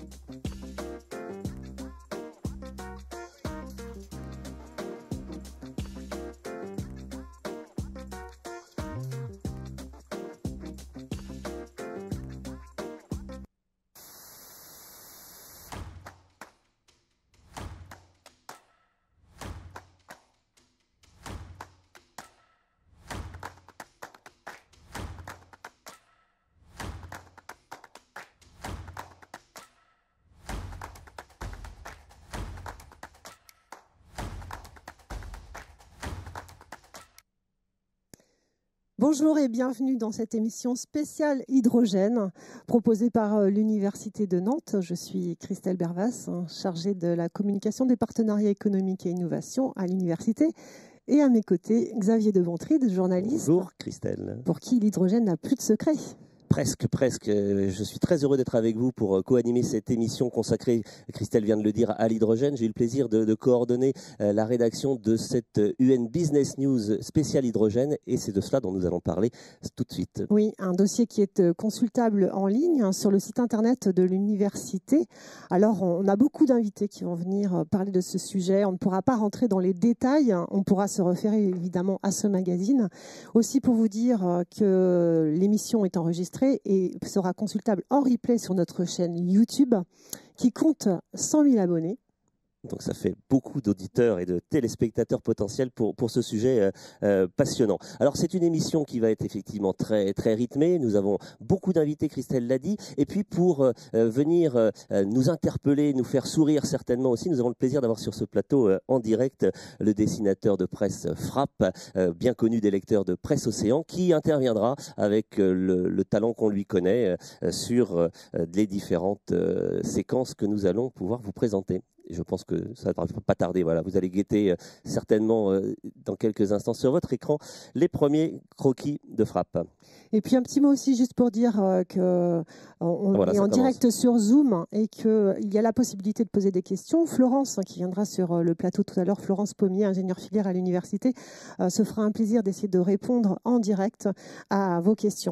Bonjour et bienvenue dans cette émission spéciale hydrogène proposée par l'Université de Nantes. Je suis Christelle Bervas, chargée de la communication des partenariats économiques et innovation à l'université. Et à mes côtés, Xavier de Bontride, journaliste. Bonjour Christelle. Pour qui l'hydrogène n'a plus de secret. Presque. Je suis très heureux d'être avec vous pour co-animer cette émission consacrée, Christelle vient de le dire, à l'hydrogène. J'ai eu le plaisir de coordonner la rédaction de cette UN Business News spéciale hydrogène et c'est de cela dont nous allons parler tout de suite. Oui, un dossier qui est consultable en ligne sur le site internet de l'université. Alors, on a beaucoup d'invités qui vont venir parler de ce sujet. On ne pourra pas rentrer dans les détails. On pourra se référer évidemment à ce magazine. Aussi pour vous dire que l'émission est enregistrée et sera consultable en replay sur notre chaîne YouTube qui compte 100 000 abonnés. Donc ça fait beaucoup d'auditeurs et de téléspectateurs potentiels pour ce sujet passionnant. Alors c'est une émission qui va être effectivement très rythmée. Nous avons beaucoup d'invités, Christelle l'a dit. Et puis pour venir nous interpeller, nous faire sourire certainement aussi, nous avons le plaisir d'avoir sur ce plateau en direct le dessinateur de presse Frappe, bien connu des lecteurs de Presse Océan, qui interviendra avec le talent qu'on lui connaît sur les différentes séquences que nous allons pouvoir vous présenter. Je pense que ça ne va pas tarder. Voilà, vous allez guetter certainement dans quelques instants sur votre écran les premiers croquis de Frappe. Et puis un petit mot aussi juste pour dire qu'on est en direct sur Zoom et qu'il y a la possibilité de poser des questions. Florence, qui viendra sur le plateau tout à l'heure, Florence Pommier, ingénieure filière à l'université, se fera un plaisir d'essayer de répondre en direct à vos questions.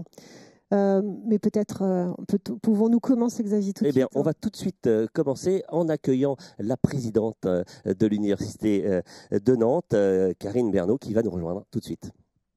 Mais peut-être pouvons-nous commencer, Xavier, tout de suite. On va tout de suite commencer en accueillant la présidente de l'Université de Nantes, Karine Bernot, qui va nous rejoindre tout de suite.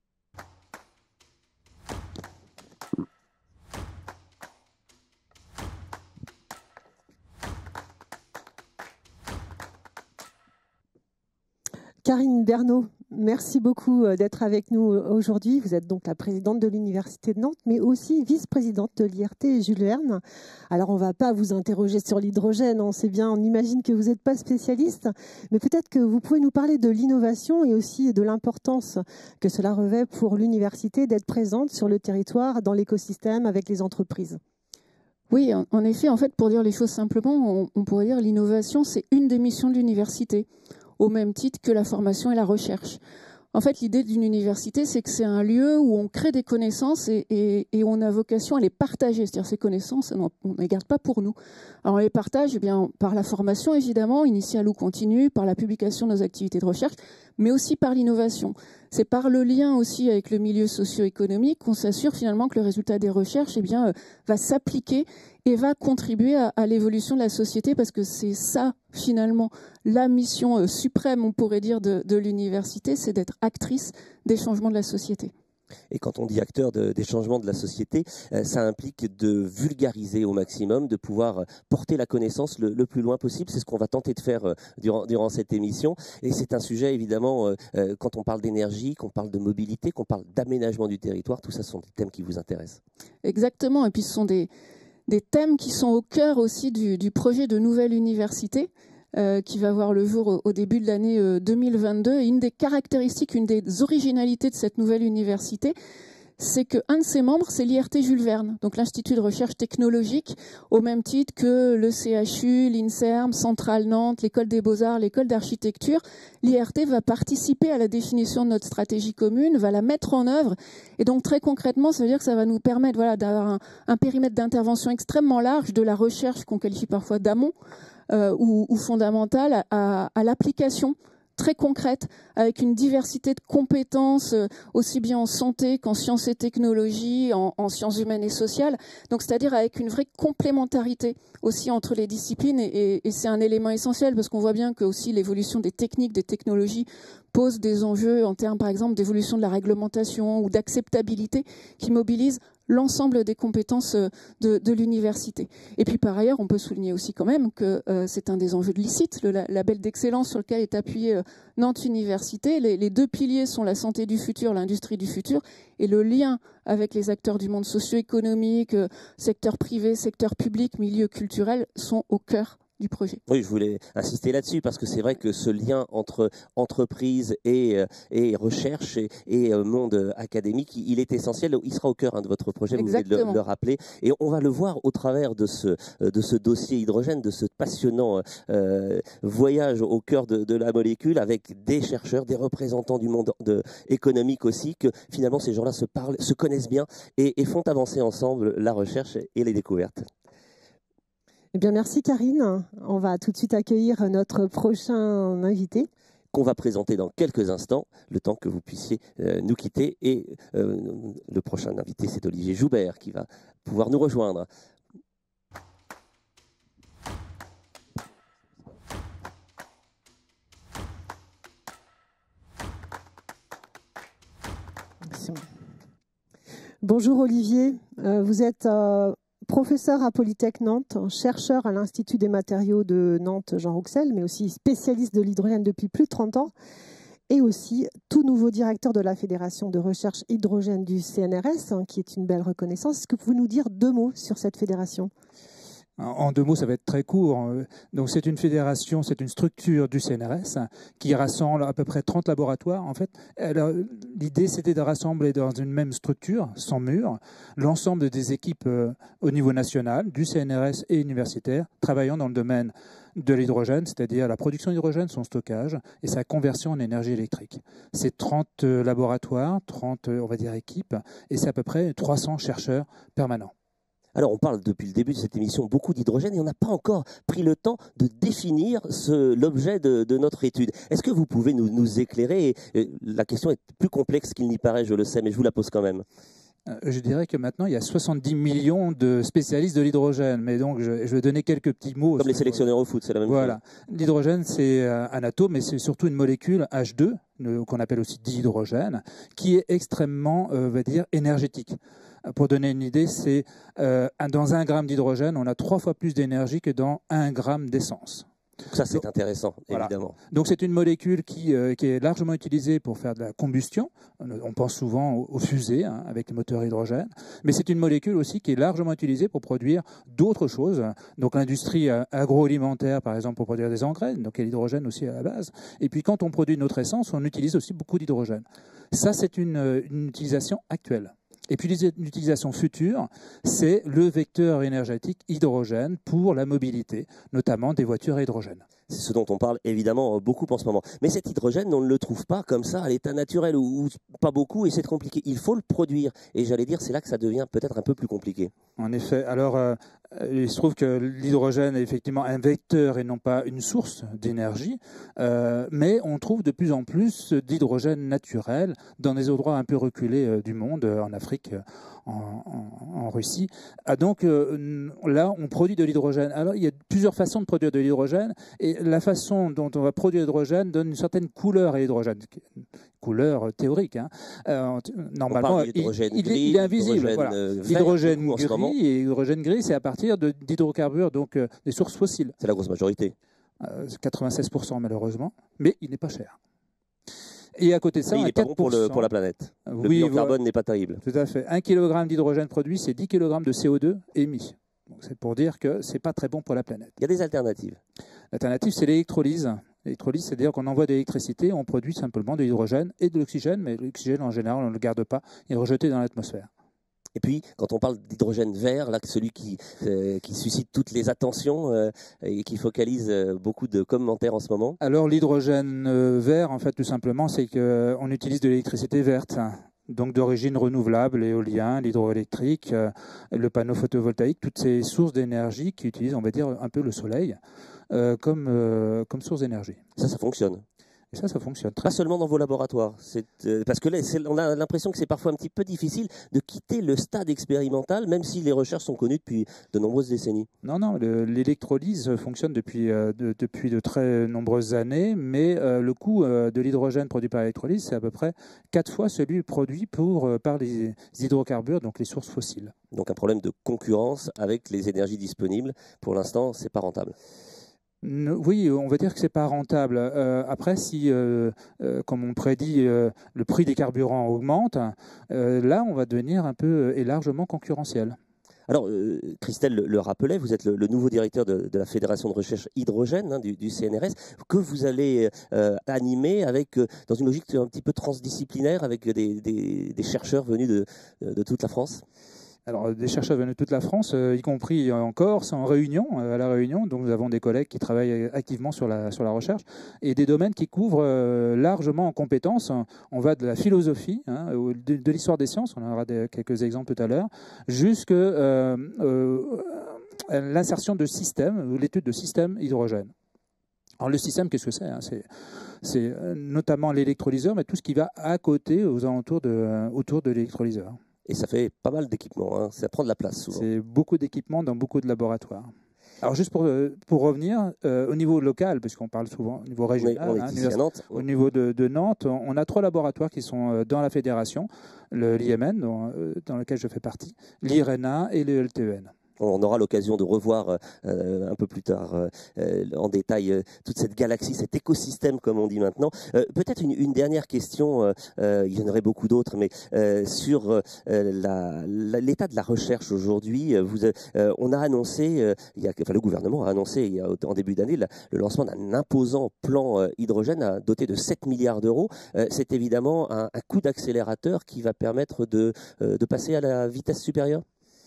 Karine Bernot, merci beaucoup d'être avec nous aujourd'hui. Vous êtes donc la présidente de l'Université de Nantes, mais aussi vice-présidente de l'IRT Jules Verne. Alors, on ne va pas vous interroger sur l'hydrogène, on sait bien, on imagine que vous n'êtes pas spécialiste, mais peut-être que vous pouvez nous parler de l'innovation et aussi de l'importance que cela revêt pour l'université d'être présente sur le territoire, dans l'écosystème, avec les entreprises. Oui, en effet, pour dire les choses simplement, on pourrait dire l'innovation, c'est une des missions de l'université, au même titre que la formation et la recherche. En fait, l'idée d'une université, c'est que c'est un lieu où on crée des connaissances et on a vocation à les partager. C'est-à-dire ces connaissances, on ne les garde pas pour nous. Alors, on les partage par la formation, évidemment, initiale ou continue, par la publication de nos activités de recherche, mais aussi par l'innovation. C'est par le lien aussi avec le milieu socio-économique qu'on s'assure finalement que le résultat des recherches va s'appliquer et va contribuer à l'évolution de la société, parce que c'est ça, finalement, la mission suprême, on pourrait dire, de l'université, c'est d'être actrice des changements de la société. Et quand on dit acteur des changements de la société, ça implique de vulgariser au maximum, de pouvoir porter la connaissance le plus loin possible. C'est ce qu'on va tenter de faire durant cette émission. Et c'est un sujet, évidemment, quand on parle d'énergie, qu'on parle de mobilité, qu'on parle d'aménagement du territoire, tout ça sont des thèmes qui vous intéressent. Exactement. Et puis ce sont des thèmes qui sont au cœur aussi du projet de nouvelle université qui va voir le jour au début de l'année 2022. Et une des caractéristiques, une des originalités de cette nouvelle université, c'est qu'un de ses membres, c'est l'IRT Jules Verne, donc l'Institut de recherche technologique, au même titre que le CHU, l'INSERM, Centrale Nantes, l'École des Beaux-Arts, l'École d'architecture. L'IRT va participer à la définition de notre stratégie commune, va la mettre en œuvre. Et donc très concrètement, ça veut dire que ça va nous permettre d'avoir un périmètre d'intervention extrêmement large, de la recherche qu'on qualifie parfois d'amont ou fondamentale à l'application très concrète, avec une diversité de compétences, aussi bien en santé qu'en sciences et technologies, en sciences humaines et sociales. Donc, c'est-à-dire avec une vraie complémentarité aussi entre les disciplines. Et c'est un élément essentiel parce qu'on voit bien que aussi l'évolution des techniques, des technologies pose des enjeux en termes, par exemple, d'évolution de la réglementation ou d'acceptabilité qui mobilisent l'ensemble des compétences de l'université. Et puis par ailleurs, on peut souligner aussi quand même que c'est un des enjeux de l'ICIT, le label d'excellence sur lequel est appuyé Nantes Université. Les deux piliers sont la santé du futur, l'industrie du futur, et le lien avec les acteurs du monde socio-économique, secteur privé, secteur public, milieu culturel, sont au cœur du projet. Oui, je voulais insister là-dessus parce que c'est vrai que ce lien entre entreprise et recherche et monde académique, il est essentiel. Il sera au cœur de votre projet, vous venez de le rappeler. Et on va le voir au travers de ce dossier hydrogène, de ce passionnant voyage au cœur de la molécule avec des chercheurs, des représentants du monde économique aussi, que finalement ces gens-là se parlent, se connaissent bien et font avancer ensemble la recherche et les découvertes. Eh bien, merci Karine. On va tout de suite accueillir notre prochain invité. Qu'on va présenter dans quelques instants, le temps que vous puissiez nous quitter. Et le prochain invité, c'est Olivier Joubert qui va pouvoir nous rejoindre. Bonjour Olivier, vous êtes professeur à Polytech Nantes, chercheur à l'Institut des matériaux de Nantes Jean Rouxel, mais aussi spécialiste de l'hydrogène depuis plus de 30 ans, et aussi tout nouveau directeur de la Fédération de recherche hydrogène du CNRS, qui est une belle reconnaissance. Est-ce que vous pouvez nous dire 2 mots sur cette fédération ? En 2 mots, ça va être très court. Donc, c'est une fédération, c'est une structure du CNRS qui rassemble à peu près 30 laboratoires. En fait, l'idée, c'était de rassembler dans une même structure, sans mur, l'ensemble des équipes au niveau national, du CNRS et universitaire, travaillant dans le domaine de l'hydrogène, c'est-à-dire la production d'hydrogène, son stockage et sa conversion en énergie électrique. C'est 30 laboratoires, 30, on va dire, équipes, et c'est à peu près 300 chercheurs permanents. Alors, on parle depuis le début de cette émission beaucoup d'hydrogène et on n'a pas encore pris le temps de définir l'objet de notre étude. Est-ce que vous pouvez nous éclairer ? La question est plus complexe qu'il n'y paraît, je le sais, mais je vous la pose quand même. Je dirais que maintenant, il y a 70 millions de spécialistes de l'hydrogène. Mais donc, je vais donner quelques petits mots. Comme les sélectionneurs au foot, c'est la même chose. Voilà. L'hydrogène, c'est un atome, mais c'est surtout une molécule H2, qu'on appelle aussi dihydrogène, qui est extrêmement, on va dire, énergétique. Pour donner une idée, c'est dans 1 gramme d'hydrogène, on a 3 fois plus d'énergie que dans 1 gramme d'essence. Donc ça, c'est intéressant, évidemment. Voilà. Donc c'est une molécule qui est largement utilisée pour faire de la combustion. On pense souvent aux fusées avec les moteurs hydrogène. Mais c'est une molécule aussi qui est largement utilisée pour produire d'autres choses. Donc l'industrie agroalimentaire, par exemple, pour produire des engrais. Donc il y a l'hydrogène aussi à la base. Et puis quand on produit notre essence, on utilise aussi beaucoup d'hydrogène. Ça, c'est une utilisation actuelle. Et puis l'utilisation future, c'est le vecteur énergétique hydrogène pour la mobilité, notamment des voitures à hydrogène. C'est ce dont on parle évidemment beaucoup en ce moment. Mais cet hydrogène, on ne le trouve pas comme ça à l'état naturel ou pas beaucoup et c'est compliqué. Il faut le produire. Et j'allais dire, c'est là que ça devient peut-être un peu plus compliqué. En effet. Alors, il se trouve que l'hydrogène est effectivement un vecteur et non pas une source d'énergie. Mais on trouve de plus en plus d'hydrogène naturel dans des endroits un peu reculés du monde, en Afrique, en Russie. Donc là, on produit de l'hydrogène. Alors, il y a plusieurs façons de produire de l'hydrogène. Et la façon dont on va produire l'hydrogène donne une certaine couleur à l'hydrogène. Couleur théorique. Normalement, il est invisible. Hydrogène gris, et hydrogène gris, c'est à partir d'hydrocarbures, donc des sources fossiles. C'est la grosse majorité. 96% malheureusement, mais il n'est pas cher. Et à côté de ça, il n'est pas bon pour la planète. Le bilan carbone n'est pas terrible. Tout à fait. 1 kg d'hydrogène produit, c'est 10 kg de CO2 émis. C'est pour dire que ce n'est pas très bon pour la planète. Il y a des alternatives. L'alternative, c'est l'électrolyse. L'électrolyse, c'est-à-dire qu'on envoie de l'électricité, on produit simplement de l'hydrogène et de l'oxygène, mais l'oxygène, en général, on ne le garde pas, il est rejeté dans l'atmosphère. Et puis, quand on parle d'hydrogène vert, là, celui qui suscite toutes les attentions et qui focalise beaucoup de commentaires en ce moment. Alors, l'hydrogène vert, en fait, tout simplement, c'est qu'on utilise de l'électricité verte. Donc d'origine renouvelable, l'éolien, l'hydroélectrique, le panneau photovoltaïque, toutes ces sources d'énergie qui utilisent, on va dire, un peu le soleil comme source d'énergie. Ça fonctionne. Et ça fonctionne très Pas seulement dans vos laboratoires. Parce que là, on a l'impression que c'est parfois un petit peu difficile de quitter le stade expérimental, même si les recherches sont connues depuis de nombreuses décennies. Non, l'électrolyse fonctionne depuis de très nombreuses années, mais le coût de l'hydrogène produit par l'électrolyse, c'est à peu près 4 fois celui produit par les hydrocarbures, donc les sources fossiles. Donc un problème de concurrence avec les énergies disponibles. Pour l'instant, c'est pas rentable. Oui, on va dire que c'est pas rentable. Après, si, comme on prédit, le prix des carburants augmente, là, on va devenir un peu et largement concurrentiel. Alors, Christelle le rappelait, vous êtes le nouveau directeur de la Fédération de recherche hydrogène du CNRS, que vous allez animer dans une logique un petit peu transdisciplinaire avec des chercheurs venus de toute la France. Alors, des chercheurs venus de toute la France, y compris en Corse, à La Réunion. Donc, nous avons des collègues qui travaillent activement sur la recherche et des domaines qui couvrent largement en compétences. On va de la philosophie, de l'histoire des sciences, on en aura quelques exemples tout à l'heure, jusqu'à l'insertion de systèmes, ou l'étude de systèmes hydrogène. Alors, le système, qu'est-ce que c'est ? C'est notamment l'électrolyseur, mais tout ce qui va à côté, autour de l'électrolyseur. Et ça fait pas mal d'équipements, ça prend de la place souvent. C'est beaucoup d'équipements dans beaucoup de laboratoires. Alors juste pour revenir, au niveau local, puisqu'on parle souvent au niveau régional, on est ici à Nantes. Au niveau de Nantes, on a 3 laboratoires qui sont dans la fédération, l'IMN, dans lequel je fais partie, l'IRENA et le LTEN. On aura l'occasion de revoir un peu plus tard en détail toute cette galaxie, cet écosystème comme on dit maintenant. Peut-être une dernière question, il y en aurait beaucoup d'autres, mais sur l'état de la recherche aujourd'hui. On a annoncé, le gouvernement a annoncé en début d'année le lancement d'un imposant plan hydrogène doté de 7 milliards d'euros. C'est évidemment un coup d'accélérateur qui va permettre de passer à la vitesse supérieure.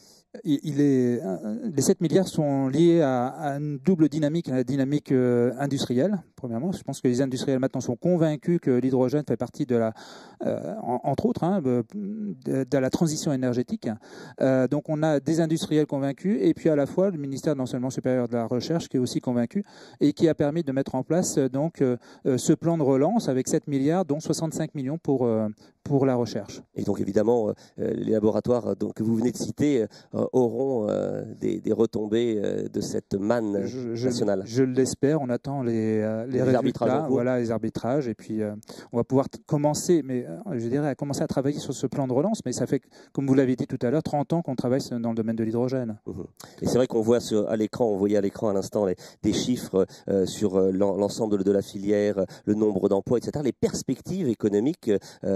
Les 7 milliards sont liés à une double dynamique, à la dynamique industrielle. Premièrement, je pense que les industriels maintenant sont convaincus que l'hydrogène fait partie entre autres, de la transition énergétique. Donc on a des industriels convaincus et puis à la fois le ministère de l'Enseignement supérieur de la Recherche qui est aussi convaincu et qui a permis de mettre en place ce plan de relance avec 7 milliards, dont 65 millions pour la recherche. Et donc évidemment, les laboratoires que vous venez de citer auront des retombées de cette manne nationale. Je l'espère, on attend les résultats, les arbitrages, et puis on va pouvoir commencer, à travailler sur ce plan de relance, mais ça fait, comme vous l'avez dit tout à l'heure, 30 ans qu'on travaille dans le domaine de l'hydrogène. Et c'est vrai qu'on voit on voyait à l'écran à l'instant des chiffres sur l'ensemble de la filière, le nombre d'emplois, etc. Les perspectives économiques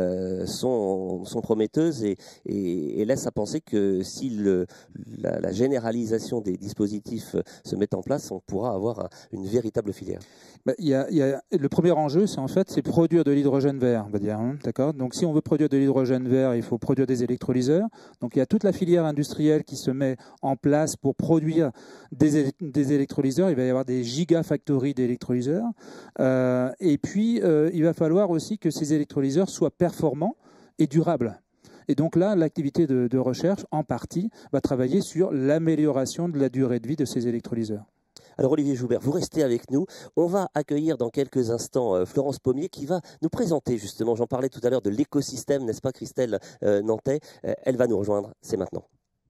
sont prometteuses et laissent à penser que si la généralisation des dispositifs se met en place, on pourra avoir une véritable filière. Le premier enjeu, c'est produire de l'hydrogène vert, on va dire. D'accord ? Donc si on veut produire de l'hydrogène vert, il faut produire des électrolyseurs. Donc il y a toute la filière industrielle qui se met en place pour produire des électrolyseurs. Il va y avoir des gigafactories d'électrolyseurs. Et puis il va falloir aussi que ces électrolyseurs soient performants et durables. Et donc là, l'activité de recherche, en partie, va travailler sur l'amélioration de la durée de vie de ces électrolyseurs. Alors Olivier Joubert, vous restez avec nous. On va accueillir dans quelques instants Florence Pommier qui va nous présenter justement, j'en parlais tout à l'heure, de l'écosystème, n'est-ce pas Christelle Nantais. Elle va nous rejoindre, c'est maintenant.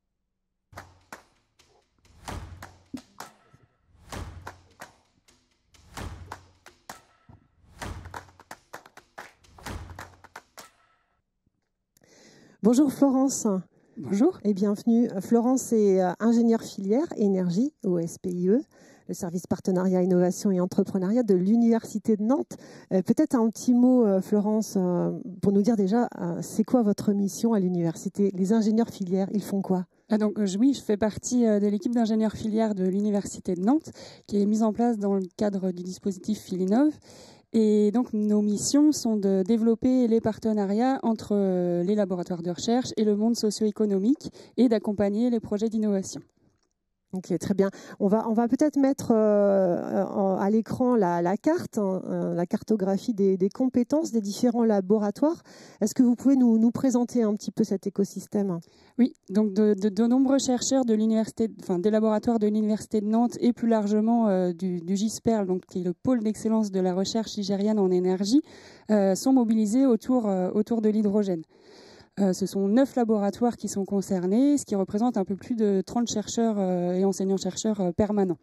Bonjour Florence. Bonjour. Et bienvenue. Florence est ingénieure filière énergie au SPIE, le service partenariat, innovation et entrepreneuriat de l'Université de Nantes. Peut-être un petit mot, Florence, pour nous dire déjà, c'est quoi votre mission à l'université ? Les ingénieurs filières, ils font quoi ? Oui, je fais partie de l'équipe d'ingénieurs filières de l'Université de Nantes, qui est mise en place dans le cadre du dispositif Filinov. Et donc, nos missions sont de développer les partenariats entre les laboratoires de recherche et le monde socio-économique et d'accompagner les projets d'innovation. Ok, très bien. On va peut-être mettre à l'écran la carte, la cartographie des compétences des différents laboratoires. Est-ce que vous pouvez nous présenter un petit peu cet écosystème ? Oui, donc de nombreux chercheurs de l'université, des laboratoires de l'université de Nantes et plus largement du GISPERL, donc qui est le pôle d'excellence de la recherche nigériane en énergie, sont mobilisés autour de l'hydrogène. Ce sont 9 laboratoires qui sont concernés, ce qui représente un peu plus de 30 chercheurs et enseignants-chercheurs permanents.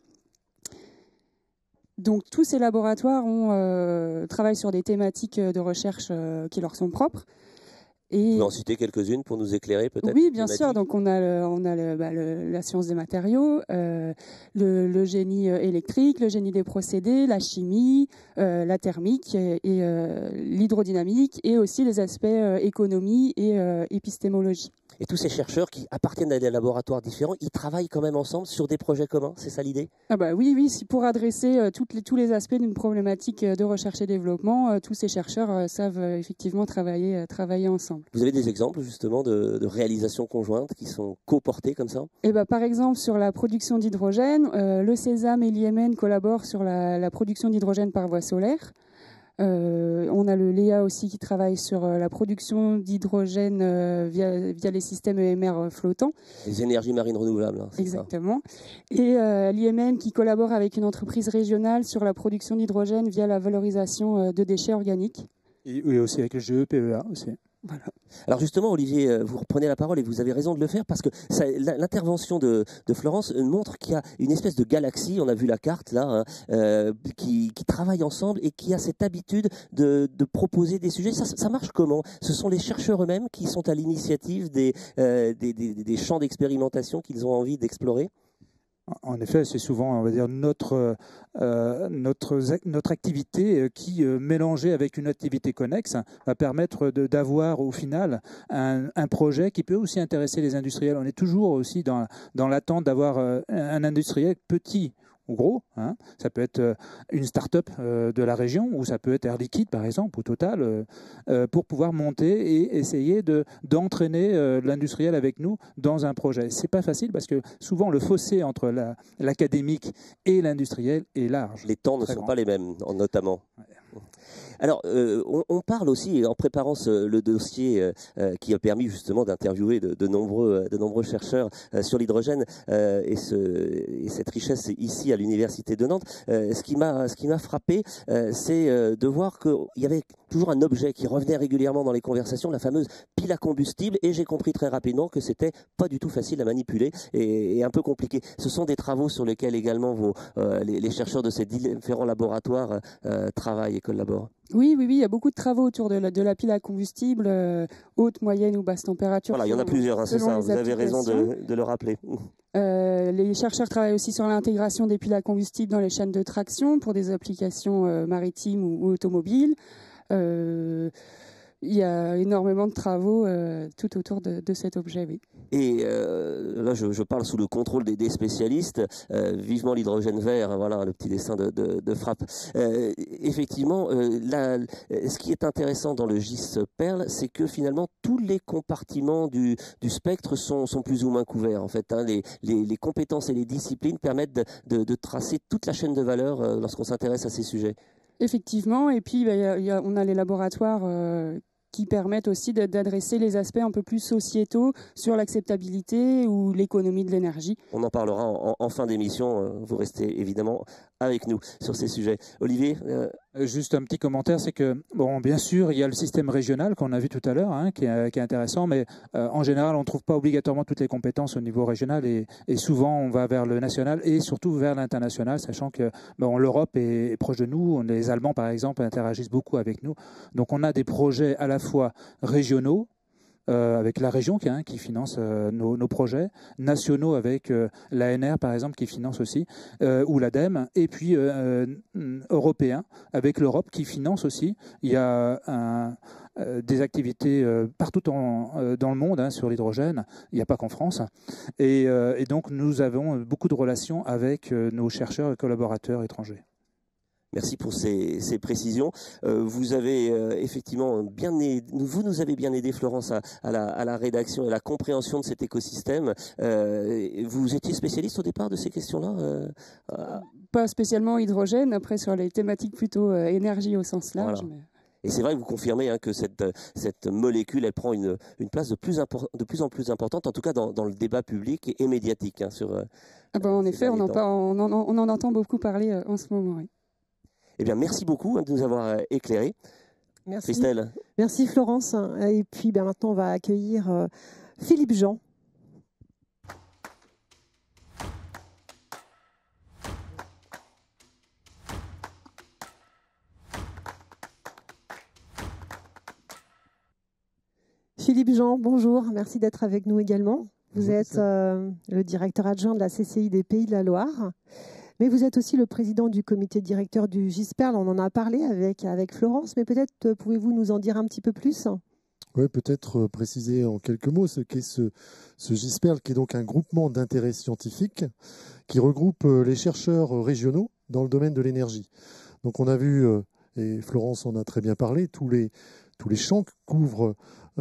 Donc tous ces laboratoires travaillent sur des thématiques de recherche qui leur sont propres. Vous pouvez en citer quelques-unes pour nous éclairer peut-être? Oui, bien sûr. Donc on a la science des matériaux, le génie électrique, le génie des procédés, la chimie, la thermique et l'hydrodynamique, et aussi les aspects économie et épistémologie. Et tous ces chercheurs qui appartiennent à des laboratoires différents, ils travaillent quand même ensemble sur des projets communs, c'est ça l'idée? Oui, pour adresser tous les aspects d'une problématique de recherche et développement, tous ces chercheurs savent effectivement travailler ensemble. Vous avez des exemples justement de réalisations conjointes qui sont co-portées comme ça? Par exemple, sur la production d'hydrogène, le Césame et l'IMN collaborent sur la production d'hydrogène par voie solaire. On a le Léa aussi qui travaille sur la production d'hydrogène via les systèmes EMR flottants. Les énergies marines renouvelables. Hein, exactement. Ça. Et l'IMN qui collabore avec une entreprise régionale sur la production d'hydrogène via la valorisation de déchets organiques. Et oui, aussi avec le GEPEA aussi. Voilà. Alors justement, Olivier, vous reprenez la parole et vous avez raison de le faire parce que l'intervention de Florence montre qu'il y a une espèce de galaxie, on a vu la carte là, qui travaille ensemble et qui a cette habitude de proposer des sujets. Ça marche comment? Ce sont les chercheurs eux-mêmes qui sont à l'initiative des champs d'expérimentation qu'ils ont envie d'explorer? En effet, c'est souvent, on va dire, notre activité qui, mélangée avec une activité connexe, va permettre d'avoir au final un projet qui peut aussi intéresser les industriels. On est toujours aussi dans l'attente d'avoir un industriel petit ou gros, hein. Ça peut être une start-up de la région, ou ça peut être Air Liquide par exemple, ou Total, pour pouvoir monter et essayer d'entraîner l'industriel avec nous dans un projet. C'est pas facile parce que souvent le fossé entre l'académique et l'industriel est large. Les temps ne sont pas les mêmes, notamment. Ouais. Alors, on parle aussi, en préparant le dossier qui a permis justement d'interviewer de nombreux chercheurs sur l'hydrogène et cette richesse ici à l'Université de Nantes, ce qui m'a frappé, c'est de voir qu'il y avait toujours un objet qui revenait régulièrement dans les conversations, la fameuse pile à combustible, et j'ai compris très rapidement que c'était pas du tout facile à manipuler et un peu compliqué. Ce sont des travaux sur lesquels également les chercheurs de ces différents laboratoires travaillent et collaborent. Oui, il y a beaucoup de travaux autour de la pile à combustible, haute, moyenne ou basse température. Voilà, il y en a plusieurs, hein, c'est ça, vous avez raison de le rappeler. Les chercheurs travaillent aussi sur l'intégration des piles à combustible dans les chaînes de traction pour des applications maritimes ou automobiles. Il y a énormément de travaux tout autour de cet objet, oui. Et là, je parle sous le contrôle des spécialistes. Vivement l'hydrogène vert, voilà le petit dessin de frappe. Effectivement, ce qui est intéressant dans le GISPERL, c'est que finalement tous les compartiments du spectre sont plus ou moins couverts. En fait, hein, les compétences et les disciplines permettent de tracer toute la chaîne de valeur lorsqu'on s'intéresse à ces sujets. Effectivement, et puis on a les laboratoires qui permettent aussi d'adresser les aspects un peu plus sociétaux sur l'acceptabilité ou l'économie de l'énergie. On en parlera en fin d'émission. Vous restez évidemment avec nous sur ces sujets. Olivier Juste un petit commentaire, c'est que, bon, bien sûr, il y a le système régional qu'on a vu tout à l'heure, hein, qui est intéressant, mais en général, on ne trouve pas obligatoirement toutes les compétences au niveau régional et souvent, on va vers le national et surtout vers l'international, sachant que l'Europe est proche de nous. Les Allemands, par exemple, interagissent beaucoup avec nous. Donc, on a des projets à la fois régionaux, avec la région qui finance nos projets, nationaux avec l'ANR par exemple qui finance aussi, ou l'ADEME, et puis européens avec l'Europe qui finance aussi. Il y a des activités partout dans le monde sur l'hydrogène, il n'y a pas qu'en France. Et donc nous avons beaucoup de relations avec nos chercheurs et collaborateurs étrangers. Merci pour ces précisions. Vous avez effectivement vous nous avez bien aidé, Florence, à la rédaction et la compréhension de cet écosystème. Vous étiez spécialiste au départ de ces questions-là Pas spécialement hydrogène, après sur les thématiques plutôt énergie au sens large. Voilà. Et c'est vrai que vous confirmez que cette molécule, elle prend une place de plus en plus importante, en tout cas dans le débat public et médiatique. En effet, on en entend beaucoup parler en ce moment. Oui. Eh bien, merci beaucoup de nous avoir éclairés. Merci. Christelle. Merci Florence. Et puis maintenant, on va accueillir Philippe Jean. Philippe Jean, bonjour. Merci d'être avec nous également. Vous êtes le directeur adjoint de la CCI des Pays de la Loire. Mais vous êtes aussi le président du comité directeur du GISPERL. On en a parlé avec Florence, mais peut-être pouvez-vous nous en dire un petit peu plus ? Oui, peut-être préciser en quelques mots ce qu'est ce GISPERL, qui est donc un groupement d'intérêt scientifique qui regroupe les chercheurs régionaux dans le domaine de l'énergie. Donc on a vu, et Florence en a très bien parlé, tous les champs que couvrent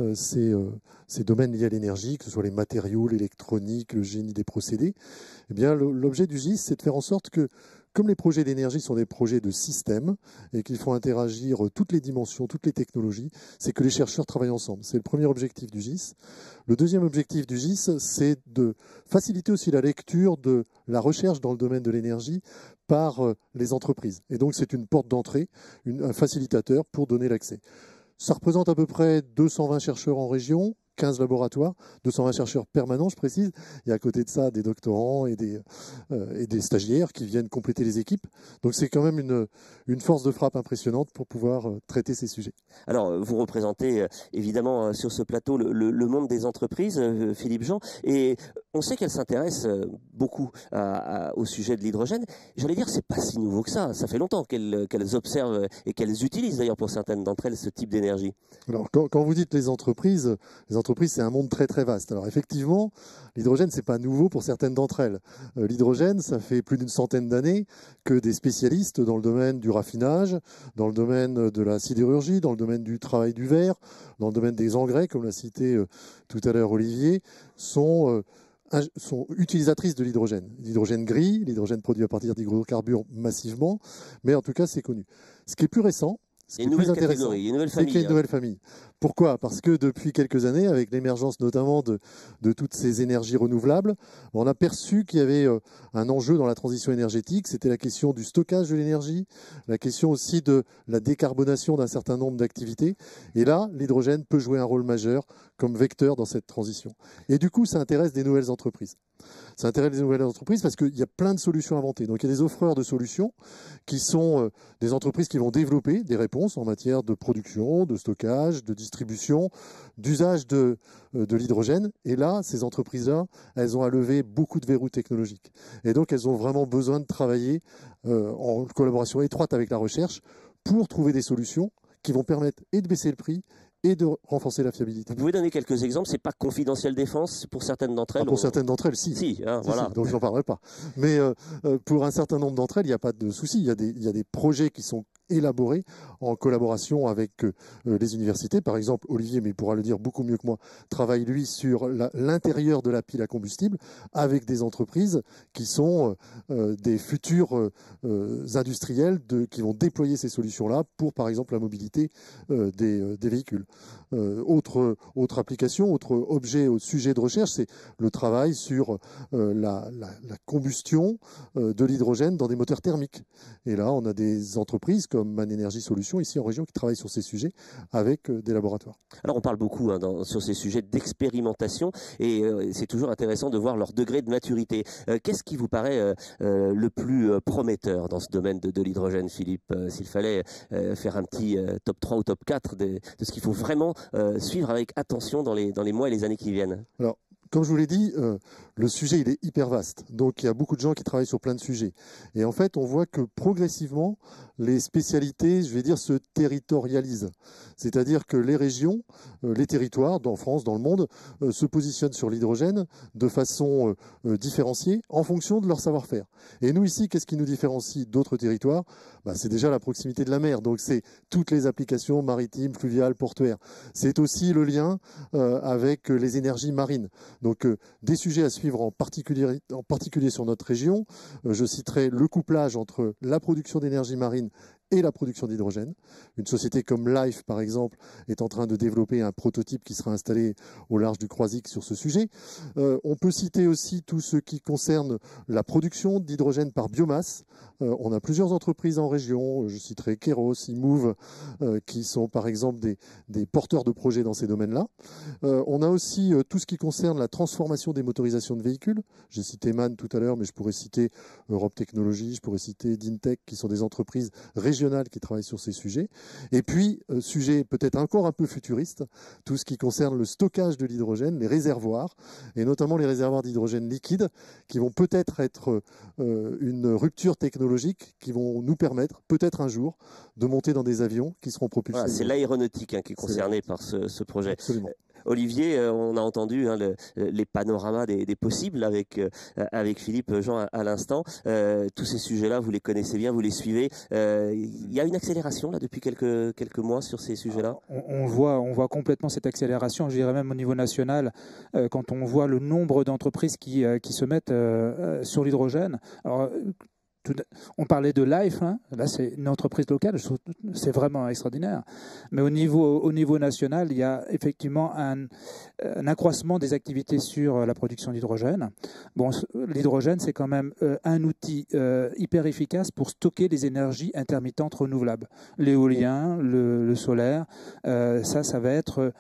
ces domaines liés à l'énergie, que ce soit les matériaux, l'électronique, le génie des procédés. Eh bien, l'objet du GIS, c'est de faire en sorte que, comme les projets d'énergie sont des projets de système et qu'il faut interagir toutes les dimensions, toutes les technologies, c'est que les chercheurs travaillent ensemble. C'est le premier objectif du GIS. Le deuxième objectif du GIS, c'est de faciliter aussi la lecture de la recherche dans le domaine de l'énergie par les entreprises. Et donc, c'est une porte d'entrée, un facilitateur pour donner l'accès. Ça représente à peu près 220 chercheurs en région, 15 laboratoires, 220 chercheurs permanents, je précise. Il y a à côté de ça des doctorants et des stagiaires qui viennent compléter les équipes. Donc c'est quand même une force de frappe impressionnante pour pouvoir traiter ces sujets. Alors, vous représentez évidemment sur ce plateau le monde des entreprises, Philippe Jean, et on sait qu'elles s'intéressent beaucoup au sujet de l'hydrogène. J'allais dire, c'est pas si nouveau que ça. Ça fait longtemps qu'elles observent et qu'elles utilisent d'ailleurs pour certaines d'entre elles ce type d'énergie. Alors, quand vous dites les entreprises, c'est un monde très très vaste. Alors effectivement, l'hydrogène, c'est pas nouveau pour certaines d'entre elles. L'hydrogène, ça fait plus d'une centaine d'années que des spécialistes dans le domaine du raffinage, dans le domaine de la sidérurgie, dans le domaine du travail du verre, dans le domaine des engrais, comme l'a cité tout à l'heure Olivier, sont utilisatrices de l'hydrogène. L'hydrogène gris, l'hydrogène produit à partir d'hydrocarbures massivement, mais en tout cas, c'est connu. Ce qui est plus récent, il y a une nouvelle catégorie, il y a une nouvelle famille. C'est qu'il y a une nouvelle famille. Pourquoi ? Parce que depuis quelques années, avec l'émergence notamment de toutes ces énergies renouvelables, on a perçu qu'il y avait un enjeu dans la transition énergétique. C'était la question du stockage de l'énergie, la question aussi de la décarbonation d'un certain nombre d'activités. Et là, l'hydrogène peut jouer un rôle majeur comme vecteur dans cette transition. Et du coup, ça intéresse des nouvelles entreprises. Ça intéresse les nouvelles entreprises parce qu'il y a plein de solutions inventées. Donc il y a des offreurs de solutions qui sont des entreprises qui vont développer des réponses en matière de production, de stockage, de distribution, d'usage de l'hydrogène. Et là, ces entreprises-là, elles ont à lever beaucoup de verrous technologiques. Et donc elles ont vraiment besoin de travailler en collaboration étroite avec la recherche pour trouver des solutions qui vont permettre et de baisser le prix et de renforcer la fiabilité. Vous pouvez donner quelques exemples? C'est pas confidentiel défense pour certaines d'entre elles? Pour certaines d'entre elles, si. Si, voilà. Si, donc j'en parlerai pas. Mais pour un certain nombre d'entre elles, il n'y a pas de souci. Il y a des projets qui sont élaborés en collaboration avec les universités. Par exemple, Olivier, mais il pourra le dire beaucoup mieux que moi, travaille lui sur l'intérieur de la pile à combustible avec des entreprises qui sont des futurs industriels qui vont déployer ces solutions-là pour, par exemple, la mobilité des véhicules. Autre application, autre objet au sujet de recherche, c'est le travail sur la combustion de l'hydrogène dans des moteurs thermiques. Et là, on a des entreprises comme Man Energy Solutions, ici en région, qui travaillent sur ces sujets avec des laboratoires. Alors, on parle beaucoup sur ces sujets d'expérimentation et c'est toujours intéressant de voir leur degré de maturité. Qu'est-ce qui vous paraît le plus prometteur dans ce domaine de l'hydrogène, Philippe? S'il fallait faire un petit top 3 ou top 4 de ce qu'il faut vraiment suivre avec attention dans les mois et les années qui viennent. Alors, comme je vous l'ai dit, le sujet il est hyper vaste. Donc il y a beaucoup de gens qui travaillent sur plein de sujets. Et en fait, on voit que progressivement, les spécialités, je vais dire, se territorialisent. C'est-à-dire que les régions, les territoires, en France, dans le monde, se positionnent sur l'hydrogène de façon différenciée en fonction de leur savoir-faire. Et nous ici, qu'est-ce qui nous différencie d'autres territoires? C'est déjà la proximité de la mer. Donc c'est toutes les applications maritimes, fluviales, portuaires. C'est aussi le lien avec les énergies marines. Donc des sujets à suivre en particulier sur notre région. Je citerai le couplage entre la production d'énergie marine et la production d'hydrogène. Une société comme Life, par exemple, est en train de développer un prototype qui sera installé au large du Croisic sur ce sujet. On peut citer aussi tout ce qui concerne la production d'hydrogène par biomasse. On a plusieurs entreprises en région, je citerai Keros, Imove, qui sont par exemple des porteurs de projets dans ces domaines-là. On a aussi tout ce qui concerne la transformation des motorisations de véhicules. J'ai cité MAN tout à l'heure, mais je pourrais citer Europe Technologies, je pourrais citer Dintech, qui sont des entreprises régionales qui travaillent sur ces sujets. Et puis, sujet peut-être encore un peu futuriste, tout ce qui concerne le stockage de l'hydrogène, les réservoirs, et notamment les réservoirs d'hydrogène liquide, qui vont peut-être être une rupture technologique, qui vont nous permettre, peut-être un jour, de monter dans des avions qui seront propulsés. Voilà, c'est l'aéronautique qui est concernée par ce projet. Absolument. Olivier, on a entendu les panoramas des possibles avec Philippe Jean à l'instant. Tous ces sujets-là, vous les connaissez bien, vous les suivez. Il y a une accélération là depuis quelques mois sur ces sujets-là. On voit complètement cette accélération. Je dirais même au niveau national, quand on voit le nombre d'entreprises qui se mettent sur l'hydrogène. Alors, on parlait de Life, là c'est une entreprise locale, c'est vraiment extraordinaire. Mais au niveau national, il y a effectivement un accroissement des activités sur la production d'hydrogène. Bon, l'hydrogène c'est quand même un outil hyper efficace pour stocker les énergies intermittentes renouvelables. L'éolien, le solaire, ça va être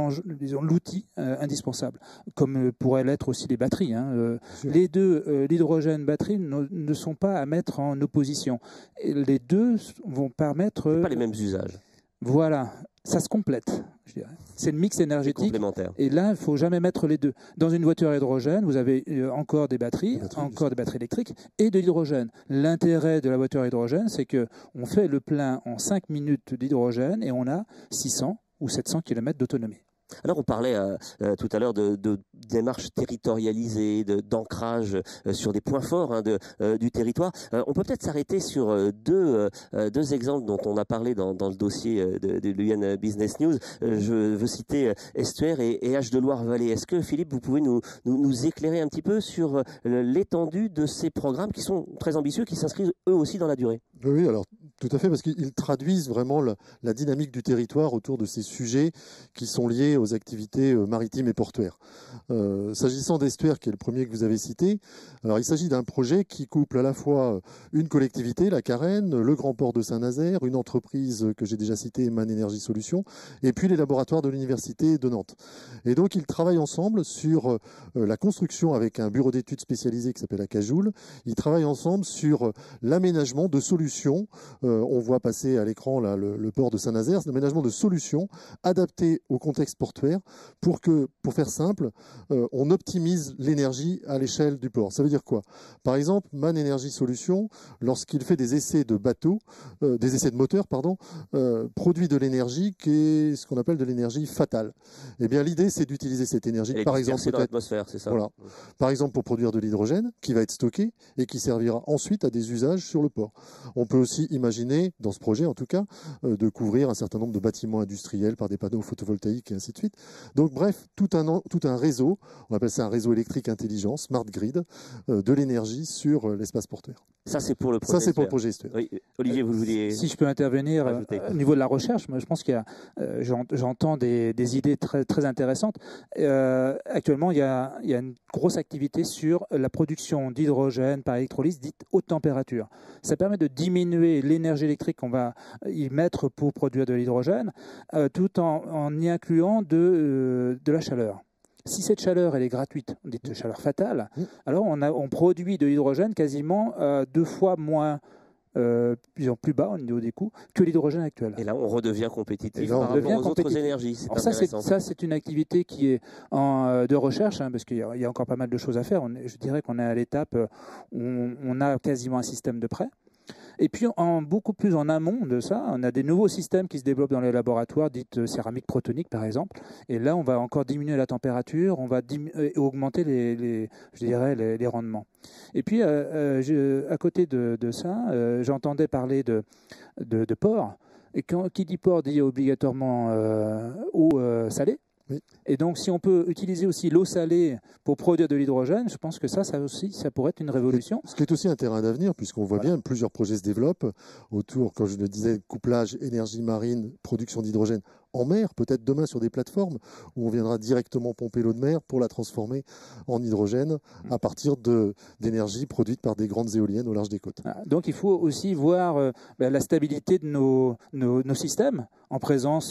l'outil indispensable, comme pourraient l'être aussi les batteries. Les deux, l'hydrogène, batterie, ne sont pas à mettre en opposition. Et les deux vont permettre... Pas les mêmes usages. Voilà, ça se complète, je dirais. C'est le mix énergétique. Complémentaire. Et là, il ne faut jamais mettre les deux. Dans une voiture à hydrogène, vous avez encore des batteries, encore des batteries électriques et de l'hydrogène. L'intérêt de la voiture à hydrogène, c'est qu'on fait le plein en 5 minutes d'hydrogène et on a 600 ou 700 km d'autonomie. Alors on parlait tout à l'heure de démarches territorialisées, d'ancrage sur des points forts du territoire. On peut peut-être s'arrêter sur deux exemples dont on a parlé dans le dossier de l'UN Business News. Je veux citer Estuaire et H de Loire-Vallée. Est-ce que Philippe, vous pouvez nous éclairer un petit peu sur l'étendue de ces programmes qui sont très ambitieux, qui s'inscrivent eux aussi dans la durée? Oui, alors tout à fait, parce qu'ils traduisent vraiment la dynamique du territoire autour de ces sujets qui sont liés aux activités maritimes et portuaires. S'agissant d'Estuaire, qui est le premier que vous avez cité, alors il s'agit d'un projet qui couple à la fois une collectivité, la Carène, le Grand Port de Saint-Nazaire, une entreprise que j'ai déjà citée, Man Energy Solutions, et puis les laboratoires de l'Université de Nantes. Et donc ils travaillent ensemble sur la construction avec un bureau d'études spécialisé qui s'appelle Acajoule. Ils travaillent ensemble sur l'aménagement de solutions. On voit passer à l'écran là, le port de Saint-Nazaire, c'est l'aménagement de solutions adaptées au contexte portuaire pour faire simple, on optimise l'énergie à l'échelle du port. Ça veut dire quoi? Par exemple, Man Energy Solutions, lorsqu'il fait des essais de bateaux, des essais de moteurs, produit de l'énergie qui est ce qu'on appelle de l'énergie fatale. Eh bien, l'idée, c'est d'utiliser cette énergie, par exemple, dans l'atmosphère, c'est ça. Voilà. Par exemple, pour produire de l'hydrogène qui va être stocké et qui servira ensuite à des usages sur le port. On peut aussi imaginer, dans ce projet en tout cas, de couvrir un certain nombre de bâtiments industriels par des panneaux photovoltaïques et ainsi de suite. Donc bref, tout un réseau, on appelle ça un réseau électrique intelligent, smart grid, de l'énergie sur l'espace portuaire. Ça c'est pour le projet. Ça c'est pour le projet Estuaire. Oui. Olivier, vous vouliez... Si je peux intervenir au niveau de la recherche, moi, je pense qu'il y a, j'entends des idées très, très intéressantes. Actuellement, il y a une grosse activité sur la production d'hydrogène par électrolyse dite haute température. Ça permet de diminuer l'énergie électrique qu'on va y mettre pour produire de l'hydrogène, tout en y incluant de la chaleur. Si cette chaleur elle est gratuite, on dit de chaleur fatale, alors on produit de l'hydrogène quasiment 2 fois moins plus bas au niveau des coûts que l'hydrogène actuel. Et là, on redevient compétitif par rapport aux autres énergies. Ça, c'est une activité qui est de recherche, parce qu'il y a encore pas mal de choses à faire. Je dirais qu'on est à l'étape où on a quasiment un système de prêt. Et puis, beaucoup plus en amont de ça, on a des nouveaux systèmes qui se développent dans les laboratoires, dites céramique protonique par exemple. Et là, on va encore diminuer la température, on va augmenter les rendements. Et puis, à côté de ça, j'entendais parler de porc. Et qui dit porc dit obligatoirement eau salée. Oui. Et donc, si on peut utiliser aussi l'eau salée pour produire de l'hydrogène, je pense que ça pourrait être une révolution. Ce qui est aussi un terrain d'avenir, puisqu'on voit bien plusieurs projets se développent autour, comme je le disais, couplage énergie marine, production d'hydrogène en mer, peut-être demain sur des plateformes où on viendra directement pomper l'eau de mer pour la transformer en hydrogène à partir d'énergie produite par des grandes éoliennes au large des côtes. Donc il faut aussi voir la stabilité de nos systèmes en présence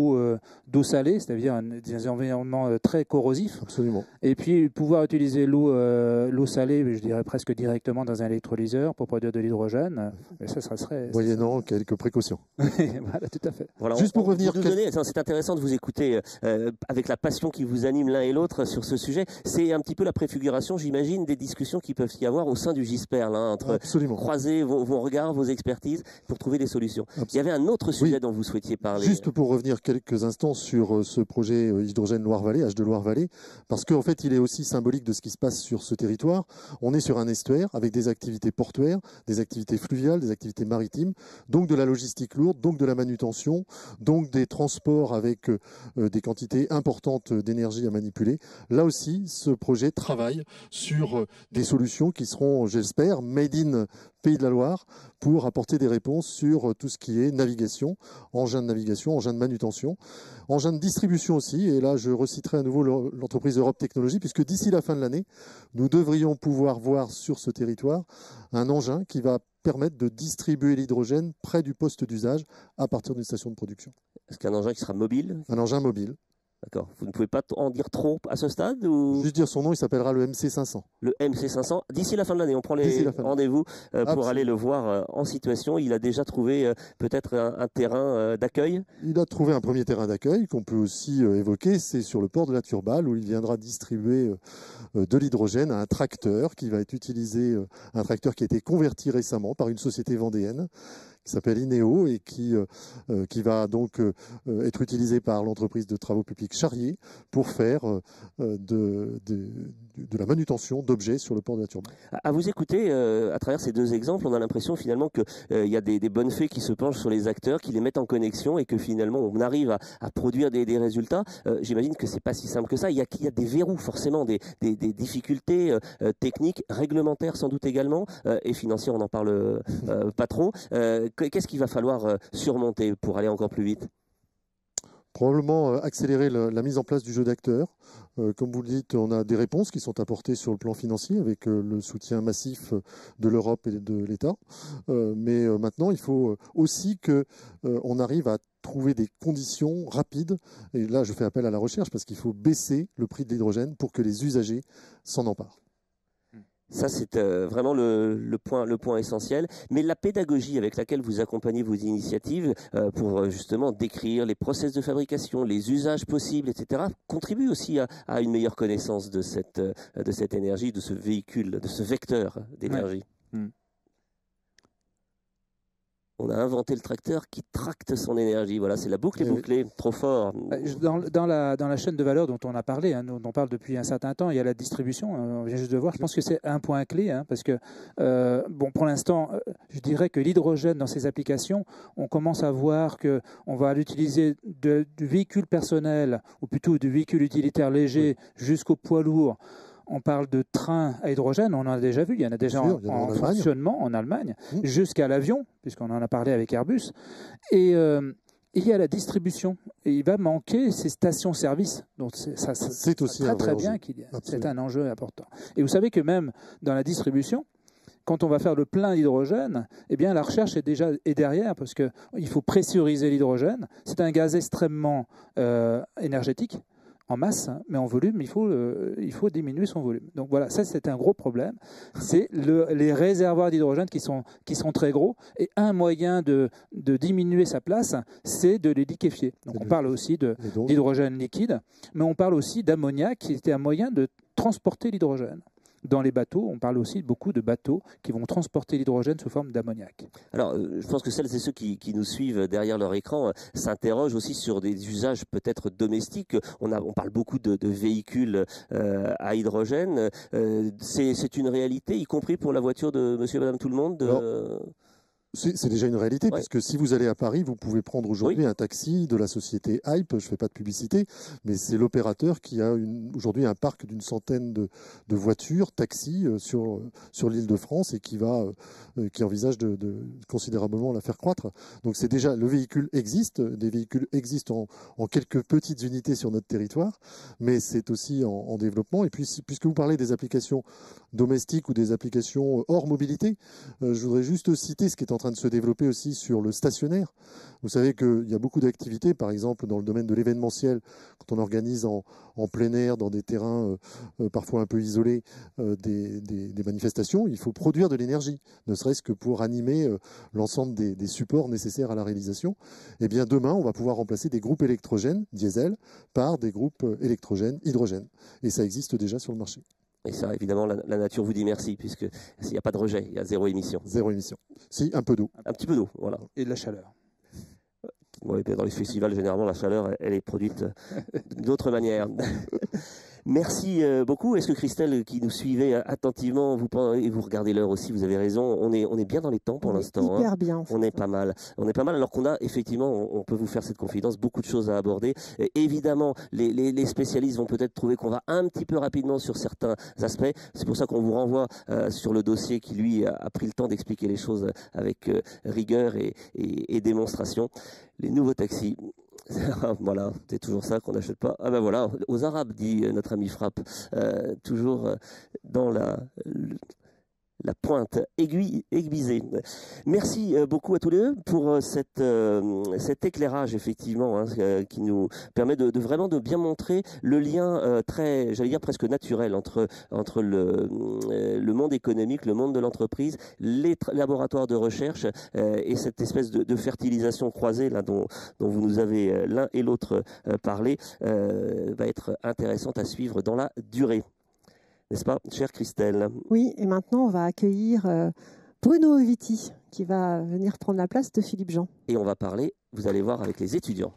d'eau salée, c'est-à-dire des environnements très corrosifs. Absolument. Et puis pouvoir utiliser l'eau salée, je dirais presque directement dans un électrolyseur pour produire de l'hydrogène, ça serait... Moyennant quelques précautions. Voilà, tout à fait. Voilà, juste pour revenir... C'est intéressant de vous écouter avec la passion qui vous anime l'un et l'autre sur ce sujet. C'est un petit peu la préfiguration, j'imagine, des discussions qui peuvent y avoir au sein du GISPER, entre croiser vos regards, vos expertises pour trouver des solutions. Absolument. Il y avait un autre sujet dont vous souhaitiez parler. Juste pour revenir quelques instants sur ce projet Hydrogène Loire-Vallée, H2 Loire-Vallée, parce qu'en fait, il est aussi symbolique de ce qui se passe sur ce territoire. On est sur un estuaire avec des activités portuaires, des activités fluviales, des activités maritimes, donc de la logistique lourde, donc de la manutention, donc des transports avec des quantités importantes d'énergie à manipuler. Là aussi, ce projet travaille sur des solutions qui seront, j'espère, made in Pays de la Loire pour apporter des réponses sur tout ce qui est navigation, engins de manutention, engins de distribution aussi. Et là, je reciterai à nouveau l'entreprise Europe Technologies, puisque d'ici la fin de l'année, nous devrions pouvoir voir sur ce territoire un engin qui va permettre de distribuer l'hydrogène près du poste d'usage à partir d'une station de production. Est-ce qu'un engin qui sera mobile ? Un engin mobile. D'accord. Vous ne pouvez pas en dire trop à ce stade ou... Juste dire son nom, il s'appellera le MC500. Le MC500. D'ici la fin de l'année, on prend les rendez-vous pour aller le voir en situation. Il a déjà trouvé peut-être un terrain d'accueil. Il a trouvé un premier terrain d'accueil qu'on peut aussi évoquer. C'est sur le port de la Turballe où il viendra distribuer de l'hydrogène à un tracteur qui va être utilisé, un tracteur qui a été converti récemment par une société vendéenne qui s'appelle Ineo et qui va donc être utilisé par l'entreprise de travaux publics Charrier pour faire de la manutention d'objets sur le port de la Turballe. À vous écouter, à travers ces deux exemples, on a l'impression finalement qu'il y a des bonnes fées qui se penchent sur les acteurs, qui les mettent en connexion et que finalement on arrive à produire des résultats. J'imagine que c'est pas si simple que ça. Il y a des verrous forcément, des difficultés techniques, réglementaires sans doute également, et financières, on n'en parle pas trop. Qu'est-ce qu'il va falloir surmonter pour aller encore plus vite ? Probablement accélérer la mise en place du jeu d'acteurs. Comme vous le dites, on a des réponses qui sont apportées sur le plan financier avec le soutien massif de l'Europe et de l'État. Mais maintenant, il faut aussi qu'on arrive à trouver des conditions rapides. Et là, je fais appel à la recherche parce qu'il faut baisser le prix de l'hydrogène pour que les usagers s'en emparent. Ça, c'est vraiment le point essentiel. Mais la pédagogie avec laquelle vous accompagnez vos initiatives pour justement décrire les process de fabrication, les usages possibles, etc., contribue aussi à une meilleure connaissance de cette énergie, de ce véhicule, de ce vecteur d'énergie. Ouais. On a inventé le tracteur qui tracte son énergie. Voilà, c'est la boucle est bouclée, trop fort. Dans la chaîne de valeur dont on a parlé, dont on parle depuis un certain temps, il y a la distribution. On vient juste de voir. Je pense que c'est un point clé, parce que pour l'instant, je dirais que l'hydrogène dans ses applications, on commence à voir que on va l'utiliser du véhicule personnel ou plutôt du véhicule utilitaire léger jusqu'au poids lourd. On parle de trains à hydrogène, on en a déjà vu, il y en a déjà en fonctionnement en Allemagne, jusqu'à l'avion, puisqu'on en a parlé avec Airbus. Et il y a la distribution. Et il va manquer ces stations-service. Donc c'est aussi très bien qu'il y ait. C'est un enjeu important. Et vous savez que même dans la distribution, quand on va faire le plein d'hydrogène, eh bien la recherche est derrière parce qu'il faut pressuriser l'hydrogène. C'est un gaz extrêmement énergétique. en masse, mais en volume, il faut diminuer son volume. Donc voilà, ça c'est un gros problème. C'est les réservoirs d'hydrogène qui sont très gros. Et un moyen de diminuer sa place, c'est de les liquéfier. Donc on parle aussi d'hydrogène liquide, mais on parle aussi d'ammoniac, qui était un moyen de transporter l'hydrogène. Dans les bateaux, on parle aussi beaucoup de bateaux qui vont transporter l'hydrogène sous forme d'ammoniac. Alors, je pense que celles et ceux qui nous suivent derrière leur écran s'interrogent aussi sur des usages peut-être domestiques. On parle beaucoup de véhicules à hydrogène. C'est une réalité, y compris pour la voiture de monsieur et madame tout le monde C'est déjà une réalité, puisque si vous allez à Paris, vous pouvez prendre aujourd'hui un taxi de la société Hype, je ne fais pas de publicité, mais c'est l'opérateur qui a aujourd'hui un parc d'une centaine de voitures, taxis sur l'île de France et qui envisage de considérablement la faire croître. Donc c'est déjà, le véhicule existe, des véhicules existent en quelques petites unités sur notre territoire, mais c'est aussi en développement. Et puis, puisque vous parlez des applications domestiques ou des applications hors mobilité, je voudrais juste citer ce qui est en train de se développer aussi sur le stationnaire. Vous savez qu'il y a beaucoup d'activités, par exemple dans le domaine de l'événementiel, quand on organise en plein air, dans des terrains parfois un peu isolés, des manifestations, il faut produire de l'énergie, ne serait-ce que pour animer l'ensemble des supports nécessaires à la réalisation. Et bien demain, on va pouvoir remplacer des groupes électrogènes, diesel, par des groupes électrogènes, hydrogène. Et ça existe déjà sur le marché. Et ça, évidemment, la nature vous dit merci, puisque s'il n'y a pas de rejet, il y a zéro émission. Zéro émission. Si, un peu d'eau. Un petit peu d'eau, voilà. Et de la chaleur. Ouais, dans les festivals, généralement, la chaleur, elle est produite d'autres manières. Merci beaucoup. Est-ce que Christelle, qui nous suivait attentivement, vous regardez l'heure aussi, vous avez raison, on est bien dans les temps pour l'instant. Hyper bien. En fait. On est pas mal. On est pas mal, alors qu'on a effectivement, on peut vous faire cette confidence, beaucoup de choses à aborder. Et évidemment, les spécialistes vont peut-être trouver qu'on va un petit peu rapidement sur certains aspects. C'est pour ça qu'on vous renvoie sur le dossier qui, lui, a pris le temps d'expliquer les choses avec rigueur et démonstration. Les nouveaux taxis. Voilà, c'est toujours ça qu'on n'achète pas. Ah ben voilà, aux Arabes, dit notre ami Frappe, toujours dans la pointe aiguisée. Merci beaucoup à tous les deux pour cet éclairage, effectivement, qui nous permet de vraiment de bien montrer le lien très, j'allais dire presque naturel entre le monde économique, le monde de l'entreprise, les laboratoires de recherche et cette espèce de fertilisation croisée là dont vous nous avez l'un et l'autre parlé, va être intéressante à suivre dans la durée. N'est-ce pas, chère Christelle? Oui, et maintenant on va accueillir Bruno Oviti qui va venir prendre la place de Philippe Jean. Et on va parler, vous allez voir, avec les étudiants.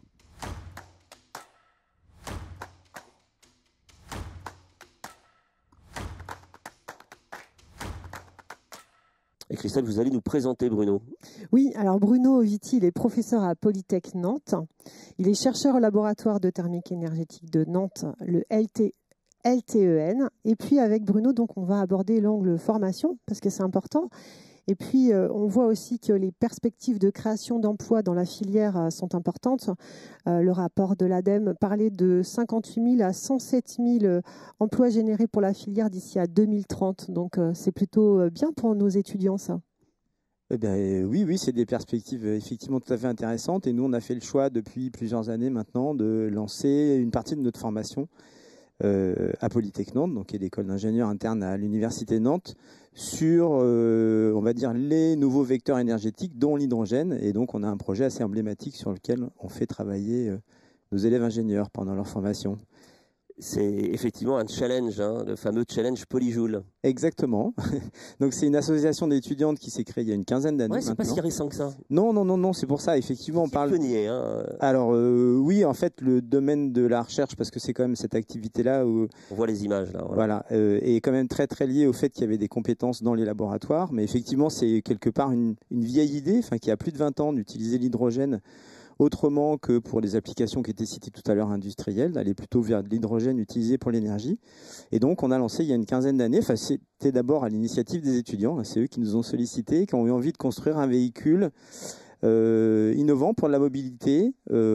Et Christelle, vous allez nous présenter Bruno. Oui, alors Bruno Oviti, il est professeur à Polytech Nantes. Il est chercheur au laboratoire de thermique énergétique de Nantes, le LTEN. Et puis avec Bruno, donc, on va aborder l'angle formation parce que c'est important. Et puis on voit aussi que les perspectives de création d'emplois dans la filière sont importantes. Le rapport de l'ADEME parlait de 58 000 à 107 000 emplois générés pour la filière d'ici à 2030. Donc c'est plutôt bien pour nos étudiants, ça. Eh bien, oui, c'est des perspectives effectivement tout à fait intéressantes. Et nous, on a fait le choix depuis plusieurs années maintenant de lancer une partie de notre formation à Polytech Nantes, donc qui est l'école d'ingénieurs internes à l'université de Nantes, sur, on va dire, les nouveaux vecteurs énergétiques, dont l'hydrogène. Et donc, on a un projet assez emblématique sur lequel on fait travailler nos élèves ingénieurs pendant leur formation. C'est effectivement un challenge, le fameux challenge Polyjoule. Exactement. Donc c'est une association d'étudiantes qui s'est créée il y a une quinzaine d'années. Ouais, c'est maintenant. pas si récent que ça. Non, c'est pour ça. Effectivement, on parle. Pionnier, Alors oui, en fait, le domaine de la recherche, parce que c'est quand même cette activité-là où on voit les images là. Voilà, est quand même très très lié au fait qu'il y avait des compétences dans les laboratoires. Mais effectivement, c'est quelque part une vieille idée, qui a plus de 20 ans, d'utiliser l'hydrogène autrement que pour les applications qui étaient citées tout à l'heure industrielles, d'aller plutôt vers de l'hydrogène utilisé pour l'énergie. Et donc, on a lancé il y a une quinzaine d'années, c'était d'abord à l'initiative des étudiants, c'est eux qui nous ont sollicités, qui ont eu envie de construire un véhicule innovant pour la mobilité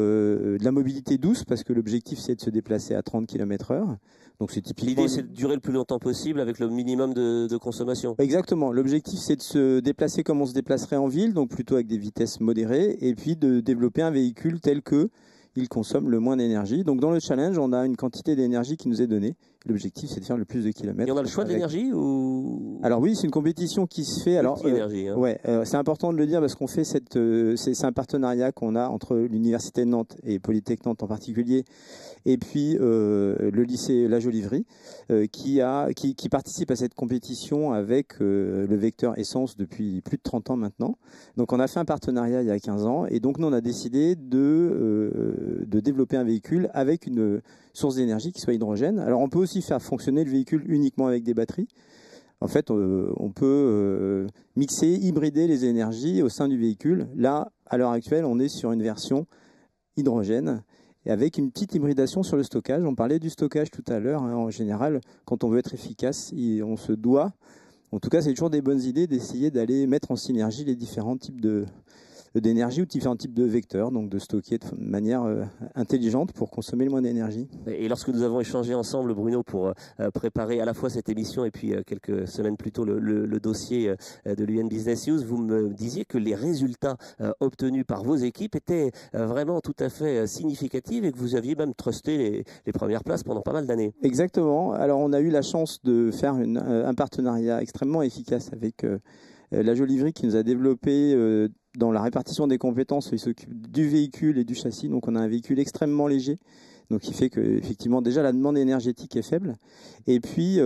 douce, parce que l'objectif c'est de se déplacer à 30 km/h. Donc c'est typiquement. L'idée c'est de durer le plus longtemps possible avec le minimum de consommation. Exactement. L'objectif c'est de se déplacer comme on se déplacerait en ville, donc plutôt avec des vitesses modérées, et puis de développer un véhicule tel que il consomme le moins d'énergie. Donc dans le challenge, on a une quantité d'énergie qui nous est donnée. L'objectif, c'est de faire le plus de kilomètres. Et on a le choix de l'énergie ou... Alors oui, c'est une compétition qui se fait. Alors c'est important de le dire parce qu'on fait c'est un partenariat qu'on a entre l'université de Nantes et Polytech Nantes en particulier, et puis le lycée La Joliverie qui participe à cette compétition avec le vecteur essence depuis plus de 30 ans maintenant. Donc on a fait un partenariat il y a 15 ans et donc nous on a décidé de développer un véhicule avec une source d'énergie qui soit hydrogène. Alors on peut aussi faire fonctionner le véhicule uniquement avec des batteries. En fait, on peut mixer, hybrider les énergies au sein du véhicule. Là, à l'heure actuelle, on est sur une version hydrogène et avec une petite hybridation sur le stockage. On parlait du stockage tout à l'heure. En général, quand on veut être efficace, on se doit, en tout cas, c'est toujours des bonnes idées d'essayer d'aller mettre en synergie les différents types d'énergie ou différents types de vecteurs, donc de stocker de manière intelligente pour consommer le moins d'énergie. Et lorsque nous avons échangé ensemble, Bruno, pour préparer à la fois cette émission et puis quelques semaines plus tôt le dossier de l'UN Business News, vous me disiez que les résultats obtenus par vos équipes étaient vraiment tout à fait significatifs et que vous aviez même trusté les premières places pendant pas mal d'années. Exactement. Alors on a eu la chance de faire un partenariat extrêmement efficace avec La Joliverie qui nous a développé dans la répartition des compétences. Il s'occupe du véhicule et du châssis, donc on a un véhicule extrêmement léger, donc qui fait que effectivement déjà la demande énergétique est faible. Et puis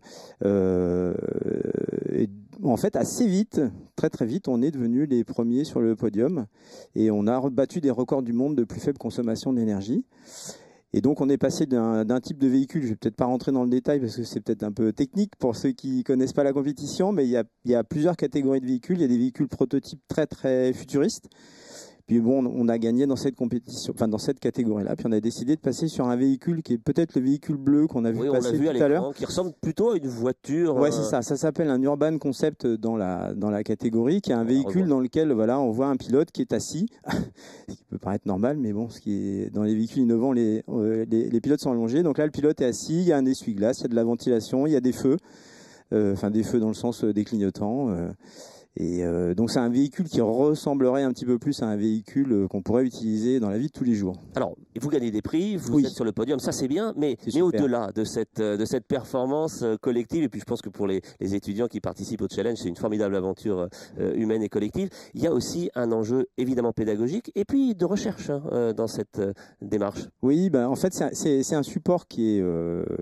en fait assez vite, très très vite, on est devenu les premiers sur le podium et on a battu des records du monde de plus faible consommation d'énergie. Et donc on est passé d'un type de véhicule, je vais peut-être pas rentrer dans le détail parce que c'est peut-être un peu technique pour ceux qui connaissent pas la compétition, mais il y a plusieurs catégories de véhicules. Il y a des véhicules prototypes très très futuristes. Puis bon, on a gagné dans cette compétition, enfin dans cette catégorie-là. Puis on a décidé de passer sur un véhicule qui est peut-être le véhicule bleu qu'on a vu passer tout à l'heure, qui ressemble plutôt à une voiture. Ouais, c'est ça. Ça s'appelle un urban concept dans la catégorie, qui est un véhicule dans lequel on voit un pilote qui est assis, ce qui peut paraître normal, mais bon, ce qui est dans les véhicules innovants, les pilotes sont allongés. Donc là, le pilote est assis, il y a un essuie-glace, il y a de la ventilation, il y a des feux, des feux dans le sens des clignotants. Et donc c'est un véhicule qui ressemblerait un petit peu plus à un véhicule qu'on pourrait utiliser dans la vie de tous les jours. Alors, vous gagnez des prix, vous êtes sur le podium, ça c'est bien, mais au-delà de cette performance collective, et puis je pense que pour les étudiants qui participent au challenge, c'est une formidable aventure humaine et collective, il y a aussi un enjeu évidemment pédagogique et puis de recherche dans cette démarche. Oui, en fait c'est un support qui est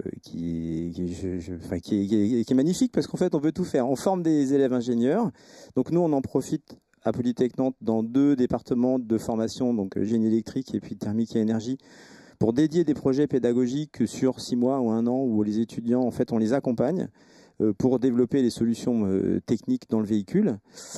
magnifique parce qu'en fait on peut tout faire. On forme des élèves ingénieurs. Donc nous, on en profite à Polytech Nantes dans 2 départements de formation, donc génie électrique et puis thermique et énergie, pour dédier des projets pédagogiques sur 6 mois ou 1 an où les étudiants, en fait, on les accompagne pour développer les solutions techniques dans le véhicule.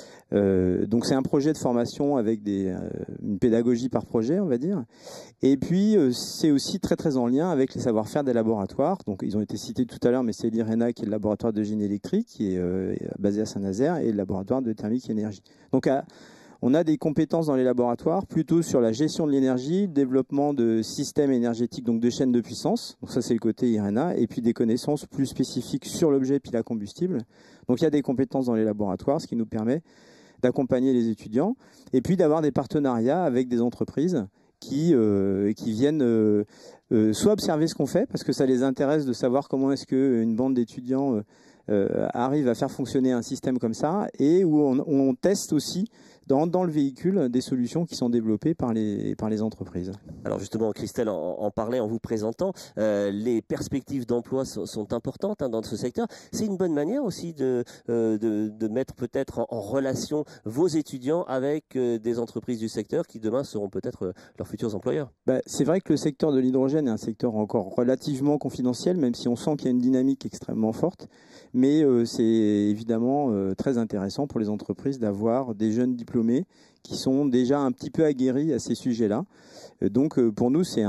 Donc c'est un projet de formation avec une pédagogie par projet, on va dire. Et puis c'est aussi très très en lien avec les savoir-faire des laboratoires. Donc ils ont été cités tout à l'heure, mais c'est l'IRENA qui est le laboratoire de génie électrique, qui est basé à Saint-Nazaire, et le laboratoire de thermique et énergie. Donc on a des compétences dans les laboratoires plutôt sur la gestion de l'énergie, le développement de systèmes énergétiques, donc de chaînes de puissance. Donc ça c'est le côté IRENA, et puis des connaissances plus spécifiques sur l'objet pile à combustible. Donc il y a des compétences dans les laboratoires, ce qui nous permet d'accompagner les étudiants, et puis d'avoir des partenariats avec des entreprises qui viennent soit observer ce qu'on fait, parce que ça les intéresse de savoir comment est-ce qu'une bande d'étudiants arrive à faire fonctionner un système comme ça, et où on teste aussi dans le véhicule des solutions qui sont développées par les entreprises. Alors justement, Christelle en parlait en vous présentant, les perspectives d'emploi sont importantes dans ce secteur. C'est une bonne manière aussi de mettre peut-être en relation vos étudiants avec des entreprises du secteur qui demain seront peut-être leurs futurs employeurs. C'est vrai que le secteur de l'hydrogène est un secteur encore relativement confidentiel, même si on sent qu'il y a une dynamique extrêmement forte. Mais c'est évidemment très intéressant pour les entreprises d'avoir des jeunes diplômés qui sont déjà un petit peu aguerris à ces sujets-là. Donc pour nous, c'est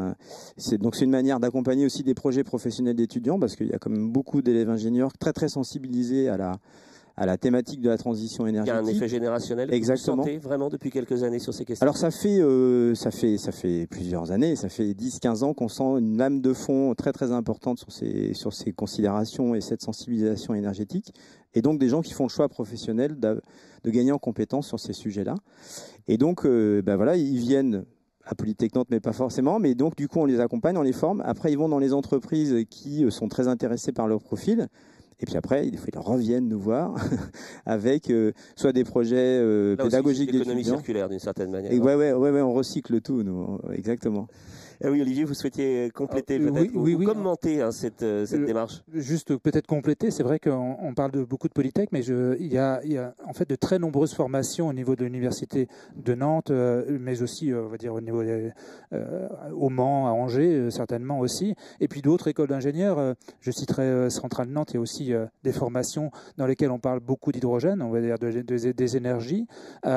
une manière d'accompagner aussi des projets professionnels d'étudiants, parce qu'il y a quand même beaucoup d'élèves ingénieurs très très sensibilisés à la thématique de la transition énergétique. Il y a un effet générationnel. Exactement. Vous sentez vraiment depuis quelques années sur ces questions. Alors ça fait plusieurs années, ça fait 10-15 ans qu'on sent une lame de fond très très importante sur ces considérations et cette sensibilisation énergétique, et donc des gens qui font le choix professionnel de gagner en compétences sur ces sujets-là. Et donc ils viennent à Polytech Nantes, mais pas forcément. Mais donc, du coup, on les accompagne, on les forme. Après, ils vont dans les entreprises qui sont très intéressées par leur profil. Et puis après, ils reviennent nous voir avec soit des projets pédagogiques d'étudiants. L'économie circulaire, d'une certaine manière. Et ouais, on recycle tout, nous, exactement. Oui, Olivier, vous souhaitiez compléter peut-être ou commenter cette démarche. Juste peut-être compléter, c'est vrai qu'on parle de beaucoup de Polytech, mais il y a en fait de très nombreuses formations au niveau de l'université de Nantes, mais aussi, on va dire, au niveau au Mans, à Angers, certainement aussi, et puis d'autres écoles d'ingénieurs. Je citerai Centrale Nantes, il y a aussi des formations dans lesquelles on parle beaucoup d'hydrogène, on va dire des énergies.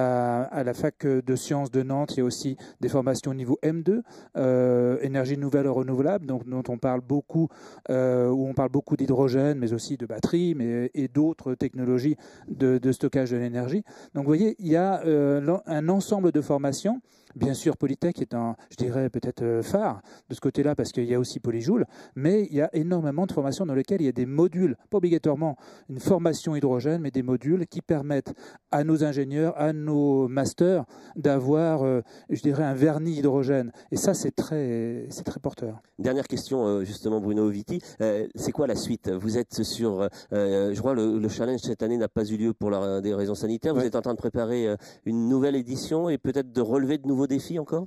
À la fac de sciences de Nantes, il y a aussi des formations au niveau M2, énergie nouvelle et renouvelable, donc dont on parle beaucoup, où on parle beaucoup d'hydrogène, mais aussi de batteries, et d'autres technologies de stockage de l'énergie. Donc vous voyez, il y a un ensemble de formations. Bien sûr, Polytech est je dirais peut-être phare de ce côté-là, parce qu'il y a aussi Polyjoule, mais il y a énormément de formations dans lesquelles il y a des modules, pas obligatoirement une formation hydrogène, mais des modules qui permettent à nos ingénieurs, à nos masters, d'avoir, je dirais, un vernis hydrogène. Et ça, c'est très porteur. Dernière question, justement, Bruno Viti. C'est quoi la suite? Vous êtes sur, je crois, le challenge cette année n'a pas eu lieu pour des raisons sanitaires. Vous êtes en train de préparer une nouvelle édition et peut-être de relever de nouveaux défis encore?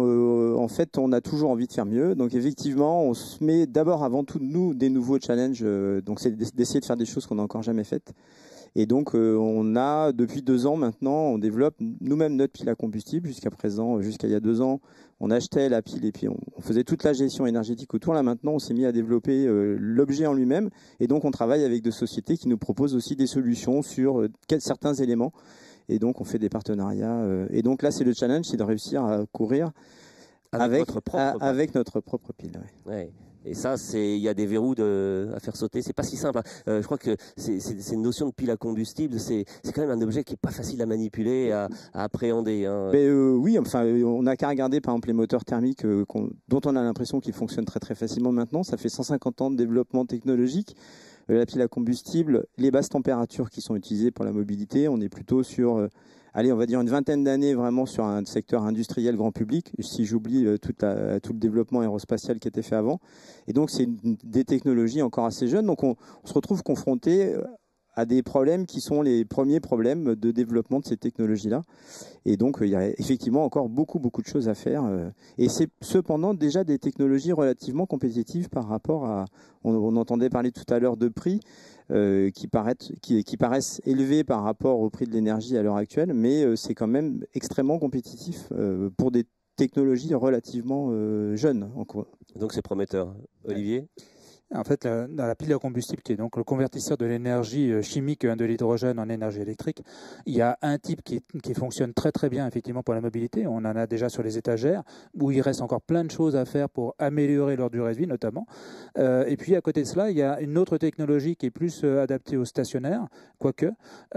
En fait, on a toujours envie de faire mieux. Donc effectivement, on se met d'abord avant tout nous des nouveaux challenges. Donc c'est d'essayer de faire des choses qu'on n'a encore jamais faites. Et donc on a depuis 2 ans maintenant, on développe nous-mêmes notre pile à combustible. Jusqu'à présent, jusqu'à il y a 2 ans, on achetait la pile et puis on faisait toute la gestion énergétique autour. Là maintenant, on s'est mis à développer l'objet en lui-même. Et donc on travaille avec des sociétés qui nous proposent aussi des solutions sur certains éléments. Et donc, on fait des partenariats. Et donc là, c'est le challenge, c'est de réussir à courir avec notre propre pile. Ouais. Ouais. Et ça, il y a des verrous à faire sauter. C'est pas si simple. Je crois que c'est une notion de pile à combustible. C'est quand même un objet qui est pas facile à manipuler, à appréhender. Hein. Oui, enfin, on n'a qu'à regarder par exemple les moteurs thermiques dont on a l'impression qu'ils fonctionnent très très facilement maintenant. Ça fait 150 ans de développement technologique. La pile à combustible, les basses températures qui sont utilisées pour la mobilité, on est plutôt sur, on va dire une vingtaine d'années vraiment sur un secteur industriel grand public, si j'oublie tout le développement aérospatial qui était fait avant. Et donc, c'est des technologies encore assez jeunes. Donc, on se retrouve confronté à des problèmes qui sont les premiers problèmes de développement de ces technologies-là. Et donc, il y a effectivement encore beaucoup de choses à faire. Et c'est cependant déjà des technologies relativement compétitives par rapport à... On entendait parler tout à l'heure de prix qui paraissent élevés par rapport au prix de l'énergie à l'heure actuelle, mais c'est quand même extrêmement compétitif pour des technologies relativement jeunes. Donc, c'est prometteur. Olivier ? En fait, dans la pile à combustible, qui est donc le convertisseur de l'énergie chimique de l'hydrogène en énergie électrique, il y a un type qui fonctionne très très bien effectivement pour la mobilité. On en a déjà sur les étagères, où il reste encore plein de choses à faire pour améliorer leur durée de vie notamment. Et puis à côté de cela, il y a une autre technologie qui est plus adaptée aux stationnaires, quoique,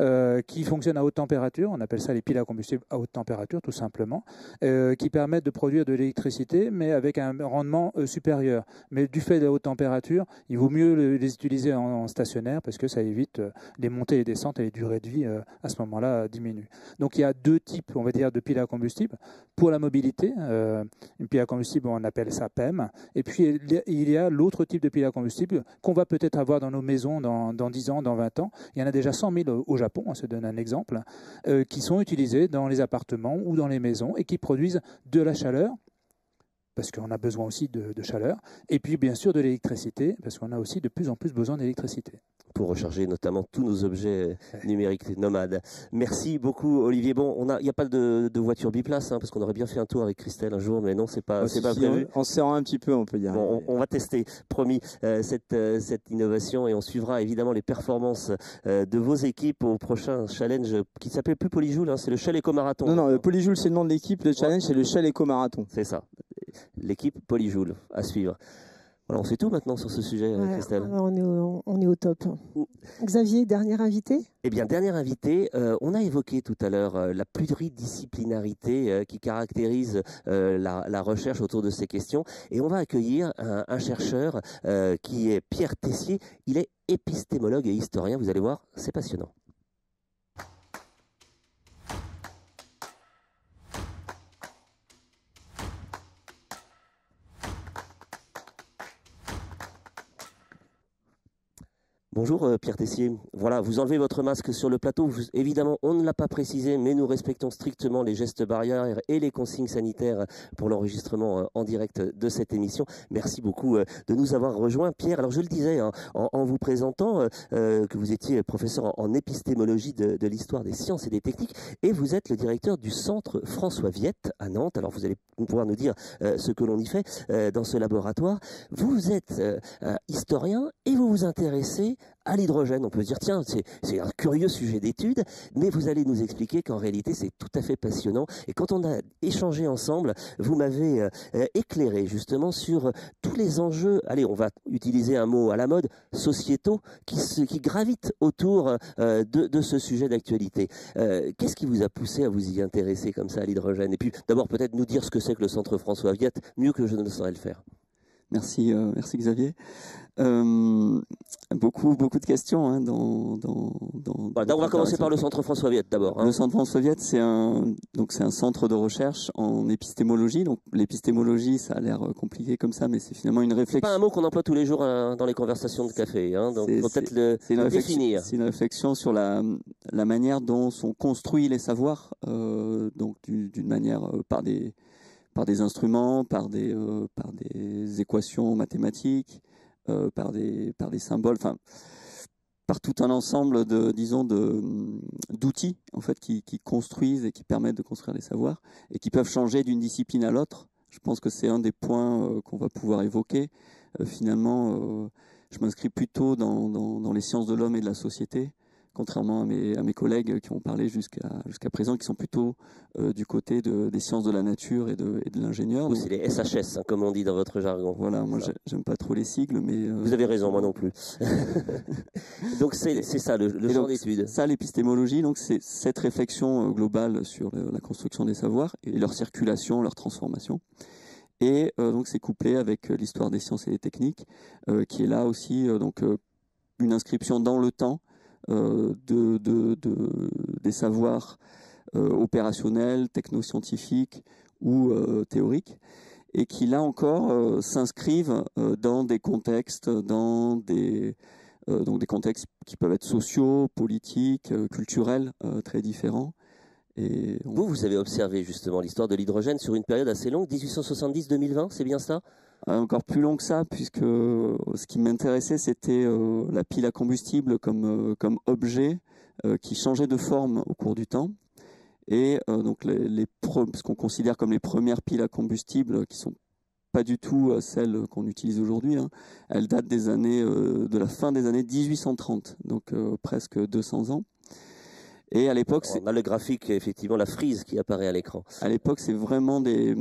qui fonctionne à haute température. On appelle ça les piles à combustible à haute température tout simplement, qui permettent de produire de l'électricité mais avec un rendement supérieur. Mais du fait de la haute température, il vaut mieux les utiliser en stationnaire parce que ça évite les montées et les descentes et les durées de vie à ce moment-là diminuent. Donc il y a 2 types, on va dire, de piles à combustible. Pour la mobilité, une pile à combustible, on appelle ça PEM. Et puis il y a l'autre type de pile à combustible qu'on va peut-être avoir dans nos maisons dans 10 ans, dans 20 ans. Il y en a déjà 100 000 au Japon, on se donne un exemple, qui sont utilisés dans les appartements ou dans les maisons et qui produisent de la chaleur, parce qu'on a besoin aussi de chaleur, et puis bien sûr de l'électricité, parce qu'on a aussi de plus en plus besoin d'électricité. Pour recharger notamment tous nos objets numériques nomades. Merci beaucoup Olivier. Bon, il n'y a pas de voiture biplace, parce qu'on aurait bien fait un tour avec Christelle un jour, mais non, c'est pas prévu. En serrant un petit peu, on peut dire. Bon, on va tester, promis, cette innovation, et on suivra évidemment les performances de vos équipes au prochain challenge qui s'appelle plus Polyjoule, c'est le Shell Eco Marathon. Non, Polyjoule c'est le nom de l'équipe, le challenge c'est le Shell Eco Marathon. C'est ça. L'équipe Polyjoule à suivre. Voilà, on sait tout maintenant sur ce sujet, Christelle. On est au top. Xavier, dernier invité ? Eh bien, dernier invité, on a évoqué tout à l'heure la pluridisciplinarité qui caractérise la recherche autour de ces questions. Et on va accueillir un chercheur qui est Pierre Tessier. Il est épistémologue et historien. Vous allez voir, c'est passionnant. Bonjour Pierre Tessier. Voilà, vous enlevez votre masque sur le plateau. Évidemment, on ne l'a pas précisé, mais nous respectons strictement les gestes barrières et les consignes sanitaires pour l'enregistrement en direct de cette émission. Merci beaucoup de nous avoir rejoints. Pierre, alors je le disais en vous présentant que vous étiez professeur en épistémologie de l'histoire des sciences et des techniques et vous êtes le directeur du centre François Viette à Nantes. Alors vous allez pouvoir nous dire ce que l'on y fait dans ce laboratoire. Vous êtes historien et vous vous intéressez à l'hydrogène. On peut se dire, tiens, c'est un curieux sujet d'étude, mais vous allez nous expliquer qu'en réalité, c'est tout à fait passionnant. Et quand on a échangé ensemble, vous m'avez éclairé justement sur tous les enjeux, allez, on va utiliser un mot à la mode, sociétaux, qui gravitent autour de ce sujet d'actualité. Qu'est-ce qui vous a poussé à vous y intéresser comme ça à l'hydrogène? Et puis, d'abord, peut-être nous dire ce que c'est que le Centre François Viette, mieux que je ne saurais le faire. Merci Xavier. Beaucoup de questions. Hein, on va commencer par le Centre François Viette d'abord. Hein. Le Centre François Viette, c'est un centre de recherche en épistémologie. Donc l'épistémologie, ça a l'air compliqué comme ça, mais c'est finalement une réflexion. Pas un mot qu'on emploie tous les jours dans les conversations de café. Hein, donc il faut peut-être le définir. C'est une réflexion sur la manière dont sont construits les savoirs, donc d'une manière par des instruments, par des équations mathématiques, par des symboles, enfin par tout un ensemble d'outils en fait qui construisent et qui permettent de construire les savoirs et qui peuvent changer d'une discipline à l'autre. Je pense que c'est un des points qu'on va pouvoir évoquer. Finalement, je m'inscris plutôt dans les sciences de l'homme et de la société, contrairement à mes collègues qui ont parlé jusqu'à présent, qui sont plutôt du côté des sciences de la nature et de l'ingénieur. Oui, c'est les SHS, hein, comme on dit dans votre jargon. Voilà, moi j'aime pas trop les sigles, mais... Vous avez raison, moi non plus. Donc c'est ça, le champ d'étude. Ça, l'épistémologie, donc c'est cette réflexion globale sur la construction des savoirs et leur circulation, leur transformation. Et donc c'est couplé avec l'histoire des sciences et des techniques, qui est là aussi une inscription dans le temps, des savoirs opérationnels, technoscientifiques ou théoriques, et qui là encore s'inscrivent dans des contextes, donc des contextes qui peuvent être sociaux, politiques, culturels, très différents. Et vous avez observé justement l'histoire de l'hydrogène sur une période assez longue, 1870-2020, c'est bien ça? Encore plus long que ça, puisque ce qui m'intéressait, c'était la pile à combustible comme objet qui changeait de forme au cours du temps. Et donc ce qu'on considère comme les premières piles à combustible, qui sont pas du tout celles qu'on utilise aujourd'hui, hein, elles datent de la fin des années 1830, donc presque 200 ans. Et à l'époque, on a le graphique, effectivement, la frise qui apparaît à l'écran. À l'époque, c'est vraiment des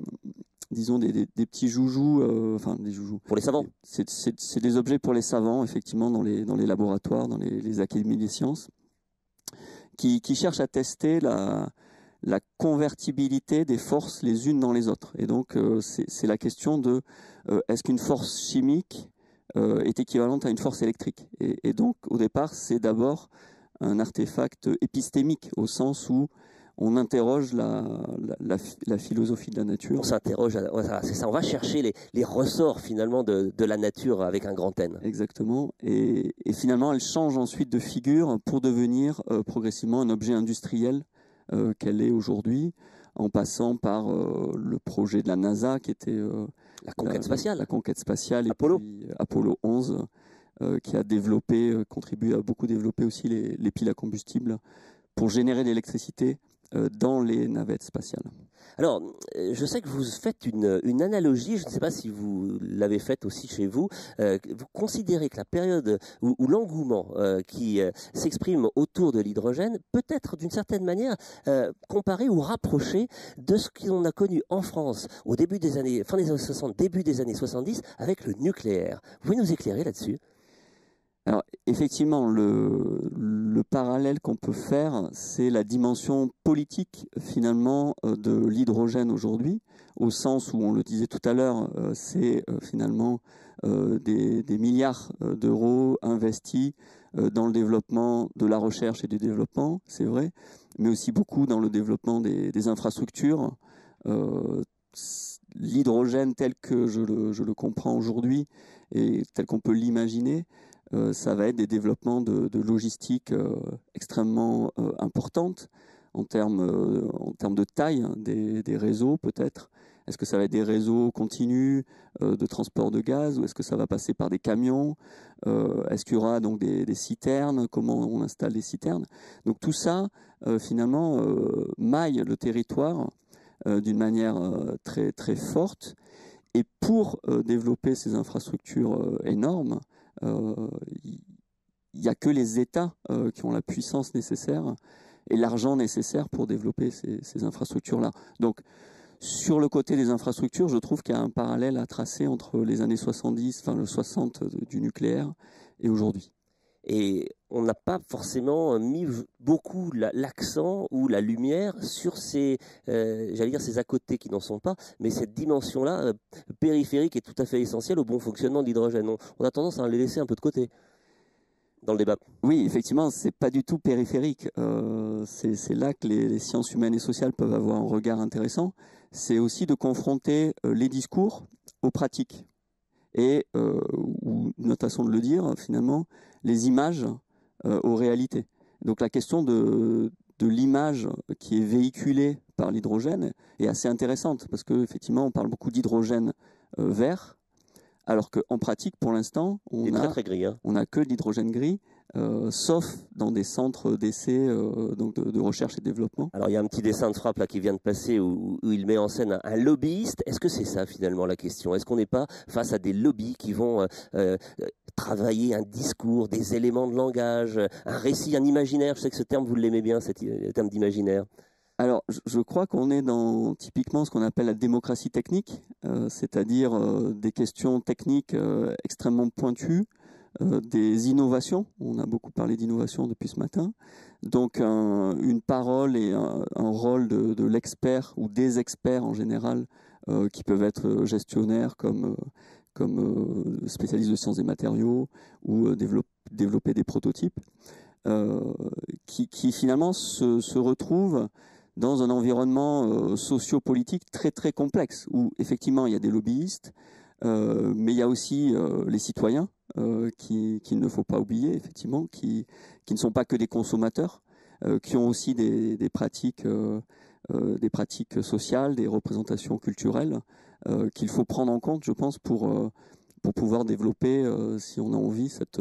petits joujoux, des joujoux. Pour les savants. C'est des objets pour les savants, effectivement, dans les laboratoires, dans les académies des sciences, qui cherchent à tester la convertibilité des forces les unes dans les autres. Et donc, c'est la question de est-ce qu'une force chimique est équivalente à une force électrique? Et donc, au départ, c'est d'abord un artefact épistémique, au sens où on interroge la philosophie de la nature. On s'interroge, c'est ça, on va chercher les ressorts finalement de la nature avec un grand N. Exactement, et finalement elle change ensuite de figure pour devenir progressivement un objet industriel qu'elle est aujourd'hui, en passant par le projet de la NASA qui était la conquête spatiale. La conquête spatiale, Apollo. Et puis Apollo 11, qui a contribué à beaucoup développer aussi les piles à combustible pour générer de l'électricité dans les navettes spatiales. Alors, je sais que vous faites une analogie, je ne sais pas si vous l'avez faite aussi chez vous. Vous considérez que la période où l'engouement qui s'exprime autour de l'hydrogène peut être d'une certaine manière comparé ou rapproché de ce qu'on a connu en France au début des années, fin des années 60, début des années 70 avec le nucléaire. Vous pouvez nous éclairer là-dessus ? Alors, effectivement, le parallèle qu'on peut faire, c'est la dimension politique, finalement, de l'hydrogène aujourd'hui, au sens où, on le disait tout à l'heure, c'est finalement des milliards d'euros investis dans le développement de la recherche et du développement, c'est vrai, mais aussi beaucoup dans le développement des infrastructures. L'hydrogène tel que je le comprends aujourd'hui et tel qu'on peut l'imaginer, ça va être des développements de logistique extrêmement importantes en termes de taille des réseaux peut-être. Est-ce que ça va être des réseaux continus de transport de gaz ou est-ce que ça va passer par des camions? Est-ce qu'il y aura donc des citernes? Comment on installe des citernes? Donc tout ça, finalement, maille le territoire d'une manière très, très forte. Et pour développer ces infrastructures énormes, il n'y a que les États qui ont la puissance nécessaire et l'argent nécessaire pour développer ces infrastructures-là. Donc, sur le côté des infrastructures, je trouve qu'il y a un parallèle à tracer entre les années 70, enfin le 60 du nucléaire et aujourd'hui. Et on n'a pas forcément mis beaucoup l'accent ou la lumière sur ces, j'allais dire ces à côté qui n'en sont pas, mais cette dimension-là périphérique est tout à fait essentielle au bon fonctionnement de l'hydrogène. On a tendance à les laisser un peu de côté dans le débat. Oui, effectivement, c'est pas du tout périphérique. C'est là que les sciences humaines et sociales peuvent avoir un regard intéressant. C'est aussi de confronter les discours aux pratiques et, ou une autre façon de le dire, finalement, les images aux réalités. Donc la question de l'image qui est véhiculée par l'hydrogène est assez intéressante parce qu'effectivement, on parle beaucoup d'hydrogène vert, alors qu'en pratique, pour l'instant, on a que de l'hydrogène gris, sauf dans des centres d'essai donc de recherche et développement. Alors il y a un petit dessin de frappe là qui vient de passer où il met en scène un lobbyiste. Est-ce que c'est ça finalement la question? Est-ce qu'on n'est pas face à des lobbies qui vont travailler un discours, des éléments de langage, un récit, un imaginaire? Je sais que ce terme, vous l'aimez bien, le terme d'imaginaire. Alors, je crois qu'on est dans typiquement ce qu'on appelle la démocratie technique, c'est-à-dire des questions techniques extrêmement pointues, des innovations. On a beaucoup parlé d'innovation depuis ce matin. Donc, une parole et un rôle de l'expert ou des experts en général qui peuvent être gestionnaires comme spécialistes de sciences des matériaux ou développer des prototypes qui finalement se retrouvent dans un environnement sociopolitique très très complexe où effectivement il y a des lobbyistes, mais il y a aussi les citoyens qu'il ne faut pas oublier effectivement, qui ne sont pas que des consommateurs, qui ont aussi des pratiques sociales, des représentations culturelles qu'il faut prendre en compte, je pense, pour pouvoir développer, si on a envie, cette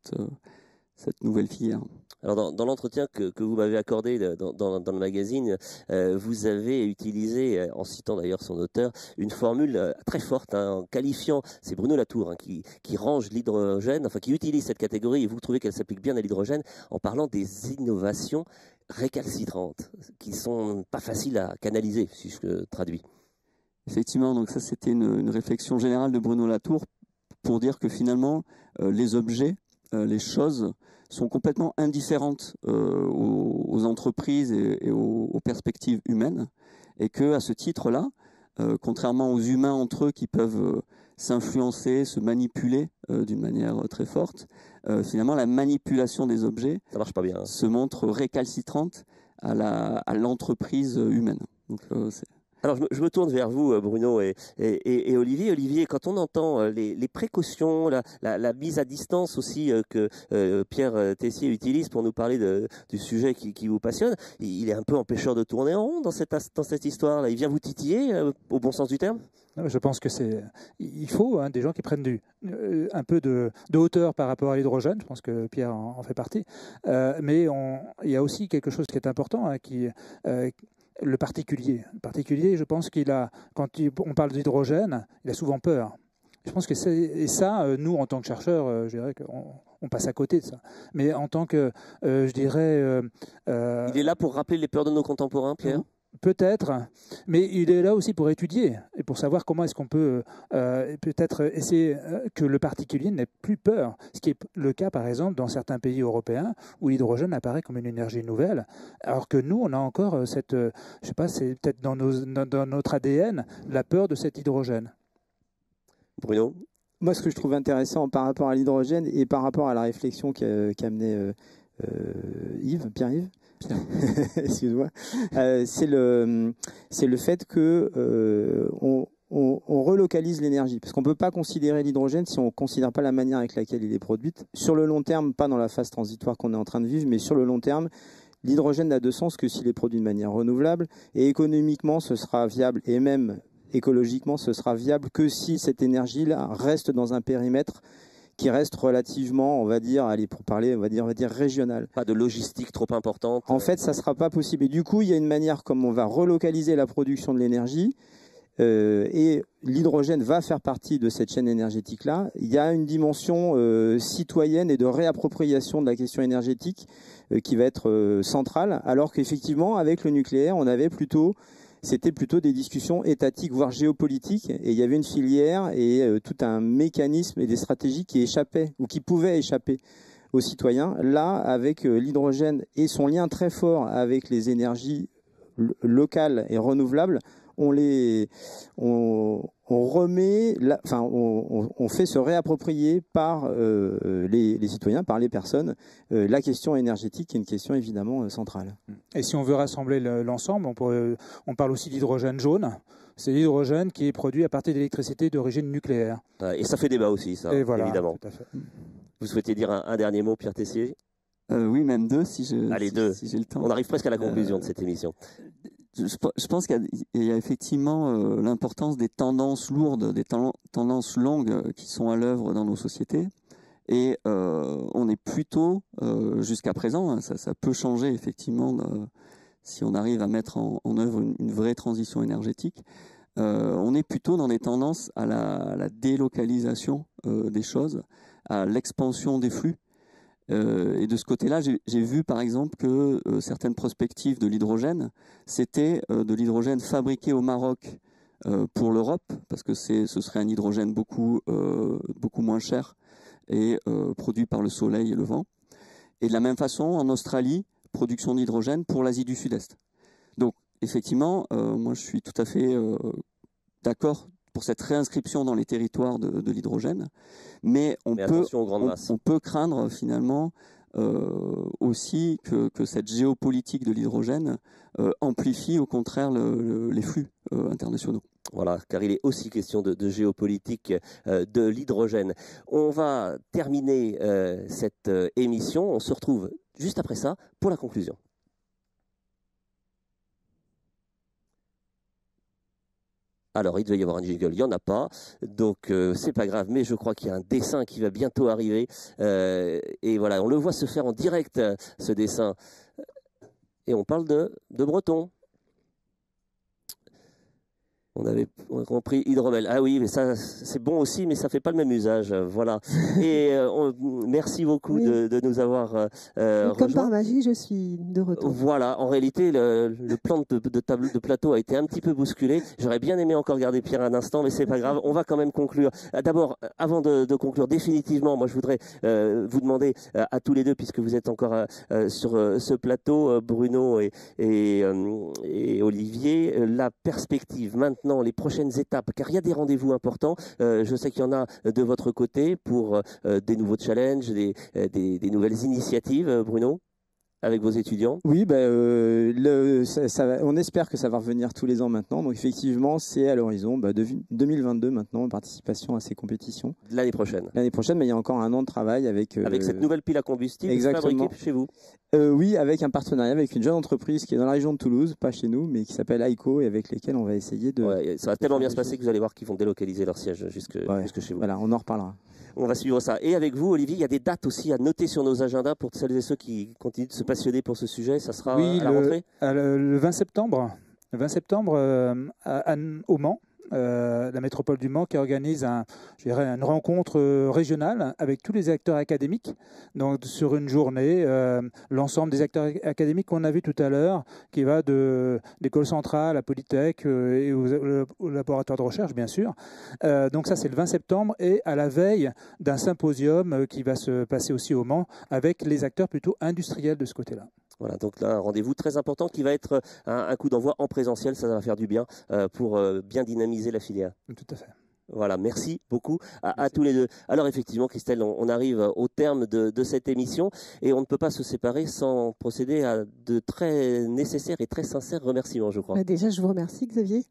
nouvelle filière. Alors dans l'entretien que vous m'avez accordé dans le magazine, vous avez utilisé, en citant d'ailleurs son auteur, une formule très forte, en qualifiant, c'est Bruno Latour qui range l'hydrogène, enfin qui utilise cette catégorie, et vous trouvez qu'elle s'applique bien à l'hydrogène, en parlant des innovations récalcitrantes, qui sont pas faciles à canaliser, si je traduis. Effectivement, donc ça c'était une réflexion générale de Bruno Latour pour dire que finalement les objets, les choses sont complètement indifférentes aux entreprises et aux perspectives humaines, et que à ce titre-là, contrairement aux humains entre eux qui peuvent s'influencer, se manipuler d'une manière très forte, finalement la manipulation des objets ça marche pas bien, se montre récalcitrante à l'entreprise humaine. Donc, alors je me tourne vers vous, Bruno et Olivier. Olivier, quand on entend les précautions, la mise à distance aussi que Pierre Tessier utilise pour nous parler du sujet qui vous passionne, il est un peu empêcheur de tourner en rond dans cette histoire-là. Il vient vous titiller au bon sens du terme? Je pense que il faut des gens qui prennent un peu de hauteur par rapport à l'hydrogène. Je pense que Pierre en fait partie. Mais il y a aussi quelque chose qui est important, le particulier. Le particulier, je pense quand on parle d'hydrogène, il a souvent peur. Je pense que nous, en tant que chercheurs, je dirais qu'on passe à côté de ça. Mais en tant que, je dirais... il est là pour rappeler les peurs de nos contemporains, Pierre ? Peut-être, mais il est là aussi pour étudier et pour savoir comment est-ce qu'on peut peut-être essayer que le particulier n'ait plus peur. Ce qui est le cas, par exemple, dans certains pays européens où l'hydrogène apparaît comme une énergie nouvelle, alors que nous, on a encore je sais pas, c'est peut-être dans notre ADN, la peur de cet hydrogène. Bruno ? Moi, ce que je trouve intéressant par rapport à l'hydrogène et par rapport à la réflexion qu'a amené Pierre-Yves, excuse-moi, c'est le fait que on relocalise l'énergie. Parce qu'on ne peut pas considérer l'hydrogène si on ne considère pas la manière avec laquelle il est produit. Sur le long terme, pas dans la phase transitoire qu'on est en train de vivre, mais sur le long terme, l'hydrogène n'a de sens que s'il est produit de manière renouvelable. Et économiquement, ce sera viable, et même écologiquement, ce sera viable que si cette énergie-là reste dans un périmètre qui reste relativement, on va dire, allez, pour parler, on va dire régional. Pas de logistique trop importante. En fait, ça ne sera pas possible. Et du coup, il y a une manière comme on va relocaliser la production de l'énergie, et l'hydrogène va faire partie de cette chaîne énergétique-là. Il y a une dimension citoyenne et de réappropriation de la question énergétique qui va être centrale, alors qu'effectivement, avec le nucléaire, c'était plutôt des discussions étatiques, voire géopolitiques, et il y avait une filière et tout un mécanisme et des stratégies qui échappaient, ou qui pouvaient échapper aux citoyens. Là, avec l'hydrogène et son lien très fort avec les énergies locales et renouvelables, on fait se réapproprier par les citoyens, par les personnes, la question énergétique, qui est une question évidemment centrale. Et si on veut rassembler l'ensemble, on parle aussi d'hydrogène jaune. C'est l'hydrogène qui est produit à partir d'électricité d'origine nucléaire. Et ça fait débat aussi, ça, et voilà, évidemment. Tout à fait. Vous souhaitez dire un dernier mot, Pierre Tessier? Oui, même deux, si j'ai le temps. On arrive presque à la conclusion de cette émission. Je pense qu'il y a effectivement l'importance des tendances lourdes, des tendances longues qui sont à l'œuvre dans nos sociétés. Et on est plutôt, jusqu'à présent, hein, ça peut changer effectivement si on arrive à mettre en œuvre une vraie transition énergétique. On est plutôt dans des tendances à la délocalisation des choses, à l'expansion des flux. Et de ce côté-là, j'ai vu par exemple que certaines perspectives de l'hydrogène, c'était de l'hydrogène fabriqué au Maroc pour l'Europe, parce que ce serait un hydrogène beaucoup moins cher et produit par le soleil et le vent. Et de la même façon, en Australie, production d'hydrogène pour l'Asie du Sud-Est. Donc effectivement, moi je suis tout à fait d'accord pour cette réinscription dans les territoires de l'hydrogène, mais on peut craindre finalement aussi que cette géopolitique de l'hydrogène amplifie au contraire les flux internationaux. Voilà, car il est aussi question de géopolitique de l'hydrogène. On va terminer cette émission, on se retrouve juste après ça pour la conclusion. Alors, il devait y avoir un jingle, il n'y en a pas, donc c'est pas grave, mais je crois qu'il y a un dessin qui va bientôt arriver. Et voilà, on le voit se faire en direct, ce dessin. Et on parle de breton. On avait compris hydromel. Ah oui, mais ça, c'est bon aussi, mais ça fait pas le même usage. Voilà. Et merci beaucoup de nous avoir comme par magie, je suis de retour. Voilà. En réalité, le plan de plateau a été un petit peu bousculé. J'aurais bien aimé encore garder Pierre un instant, mais c'est pas grave. On va quand même conclure. D'abord, avant de conclure définitivement, moi, je voudrais vous demander à tous les deux, puisque vous êtes encore sur ce plateau, Bruno et Olivier, la perspective maintenant, les prochaines étapes, car il y a des rendez-vous importants. Je sais qu'il y en a de votre côté pour des nouveaux challenges, des nouvelles initiatives, Bruno, avec vos étudiants. Oui, on espère que ça va revenir tous les ans maintenant. Donc effectivement, c'est à l'horizon 2022 maintenant, participation à ces compétitions. L'année prochaine. L'année prochaine, mais il y a encore un an de travail avec cette nouvelle pile à combustible fabriquée chez vous. Oui, avec un partenariat avec une jeune entreprise qui est dans la région de Toulouse, pas chez nous, mais qui s'appelle Aiko, et avec lesquels on va essayer de... Ouais, ça va tellement bien se passer que vous allez voir qu'ils vont délocaliser leur siège jusque chez vous. Voilà, on en reparlera. On va suivre ça. Et avec vous, Olivier, il y a des dates aussi à noter sur nos agendas pour celles et ceux qui continuent de se passionner pour ce sujet. Ça sera à la rentrée le 20 septembre. Le 20 septembre au Mans. La métropole du Mans qui organise une rencontre régionale avec tous les acteurs académiques. Donc sur une journée, l'ensemble des acteurs académiques qu'on a vu tout à l'heure, qui va de l'école centrale à Polytech et au laboratoire de recherche, bien sûr. Donc ça, c'est le 20 septembre et à la veille d'un symposium qui va se passer aussi au Mans avec les acteurs plutôt industriels de ce côté-là. Voilà, donc là, un rendez-vous très important qui va être un coup d'envoi en présentiel. Ça va faire du bien pour bien dynamiser la filière. Tout à fait. Voilà, merci beaucoup à tous les deux. Alors effectivement, Christelle, on arrive au terme de cette émission et on ne peut pas se séparer sans procéder à de très nécessaires et très sincères remerciements, je crois. Déjà, je vous remercie, Xavier.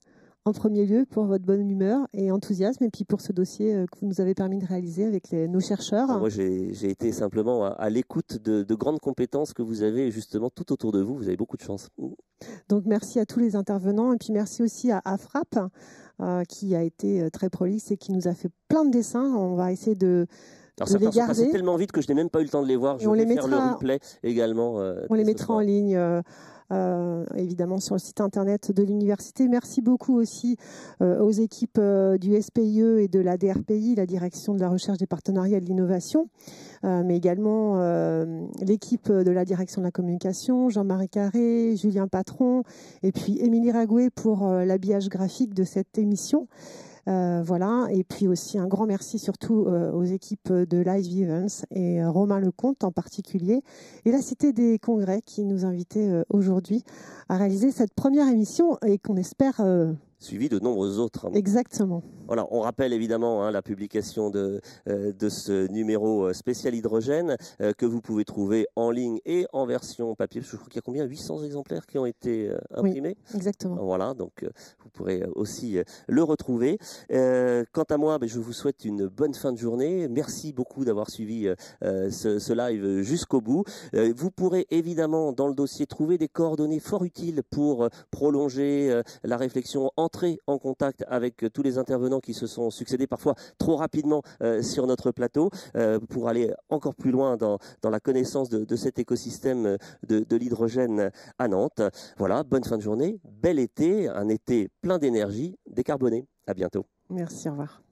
en premier lieu pour votre bonne humeur et enthousiasme, et puis pour ce dossier que vous nous avez permis de réaliser avec nos chercheurs. Moi, j'ai été simplement à l'écoute de grandes compétences que vous avez justement tout autour de vous. Vous avez beaucoup de chance. Donc merci à tous les intervenants, et puis merci aussi à Frapp qui a été très prolixe et qui nous a fait plein de dessins. On va essayer de certains les garder. sont passés tellement vite que je n'ai même pas eu le temps de les voir. Je vais faire le replay également. On les mettra en ligne. Évidemment sur le site internet de l'université. Merci beaucoup aussi aux équipes du SPIE et de la DRPI, la Direction de la Recherche, des Partenariats et de l'Innovation, mais également l'équipe de la Direction de la Communication, Jean-Marie Carré, Julien Patron, et puis Émilie Ragouet pour l'habillage graphique de cette émission. Voilà, et puis aussi un grand merci surtout aux équipes de Live Events et Romain Lecomte en particulier, et la Cité des Congrès qui nous invitait aujourd'hui à réaliser cette première émission et qu'on espère suivi de nombreux autres. Exactement. Voilà, on rappelle évidemment la publication de ce numéro spécial hydrogène que vous pouvez trouver en ligne et en version papier. Je crois qu'il y a combien 800 exemplaires qui ont été imprimés. Oui, exactement. Voilà, donc vous pourrez aussi le retrouver. Quant à moi, je vous souhaite une bonne fin de journée. Merci beaucoup d'avoir suivi ce live jusqu'au bout. Vous pourrez évidemment dans le dossier trouver des coordonnées fort utiles pour prolonger la réflexion, entrer en contact avec tous les intervenants qui se sont succédés parfois trop rapidement sur notre plateau pour aller encore plus loin dans la connaissance de cet écosystème de l'hydrogène à Nantes. Voilà, bonne fin de journée, bel été, un été plein d'énergie, décarboné. À bientôt. Merci, au revoir.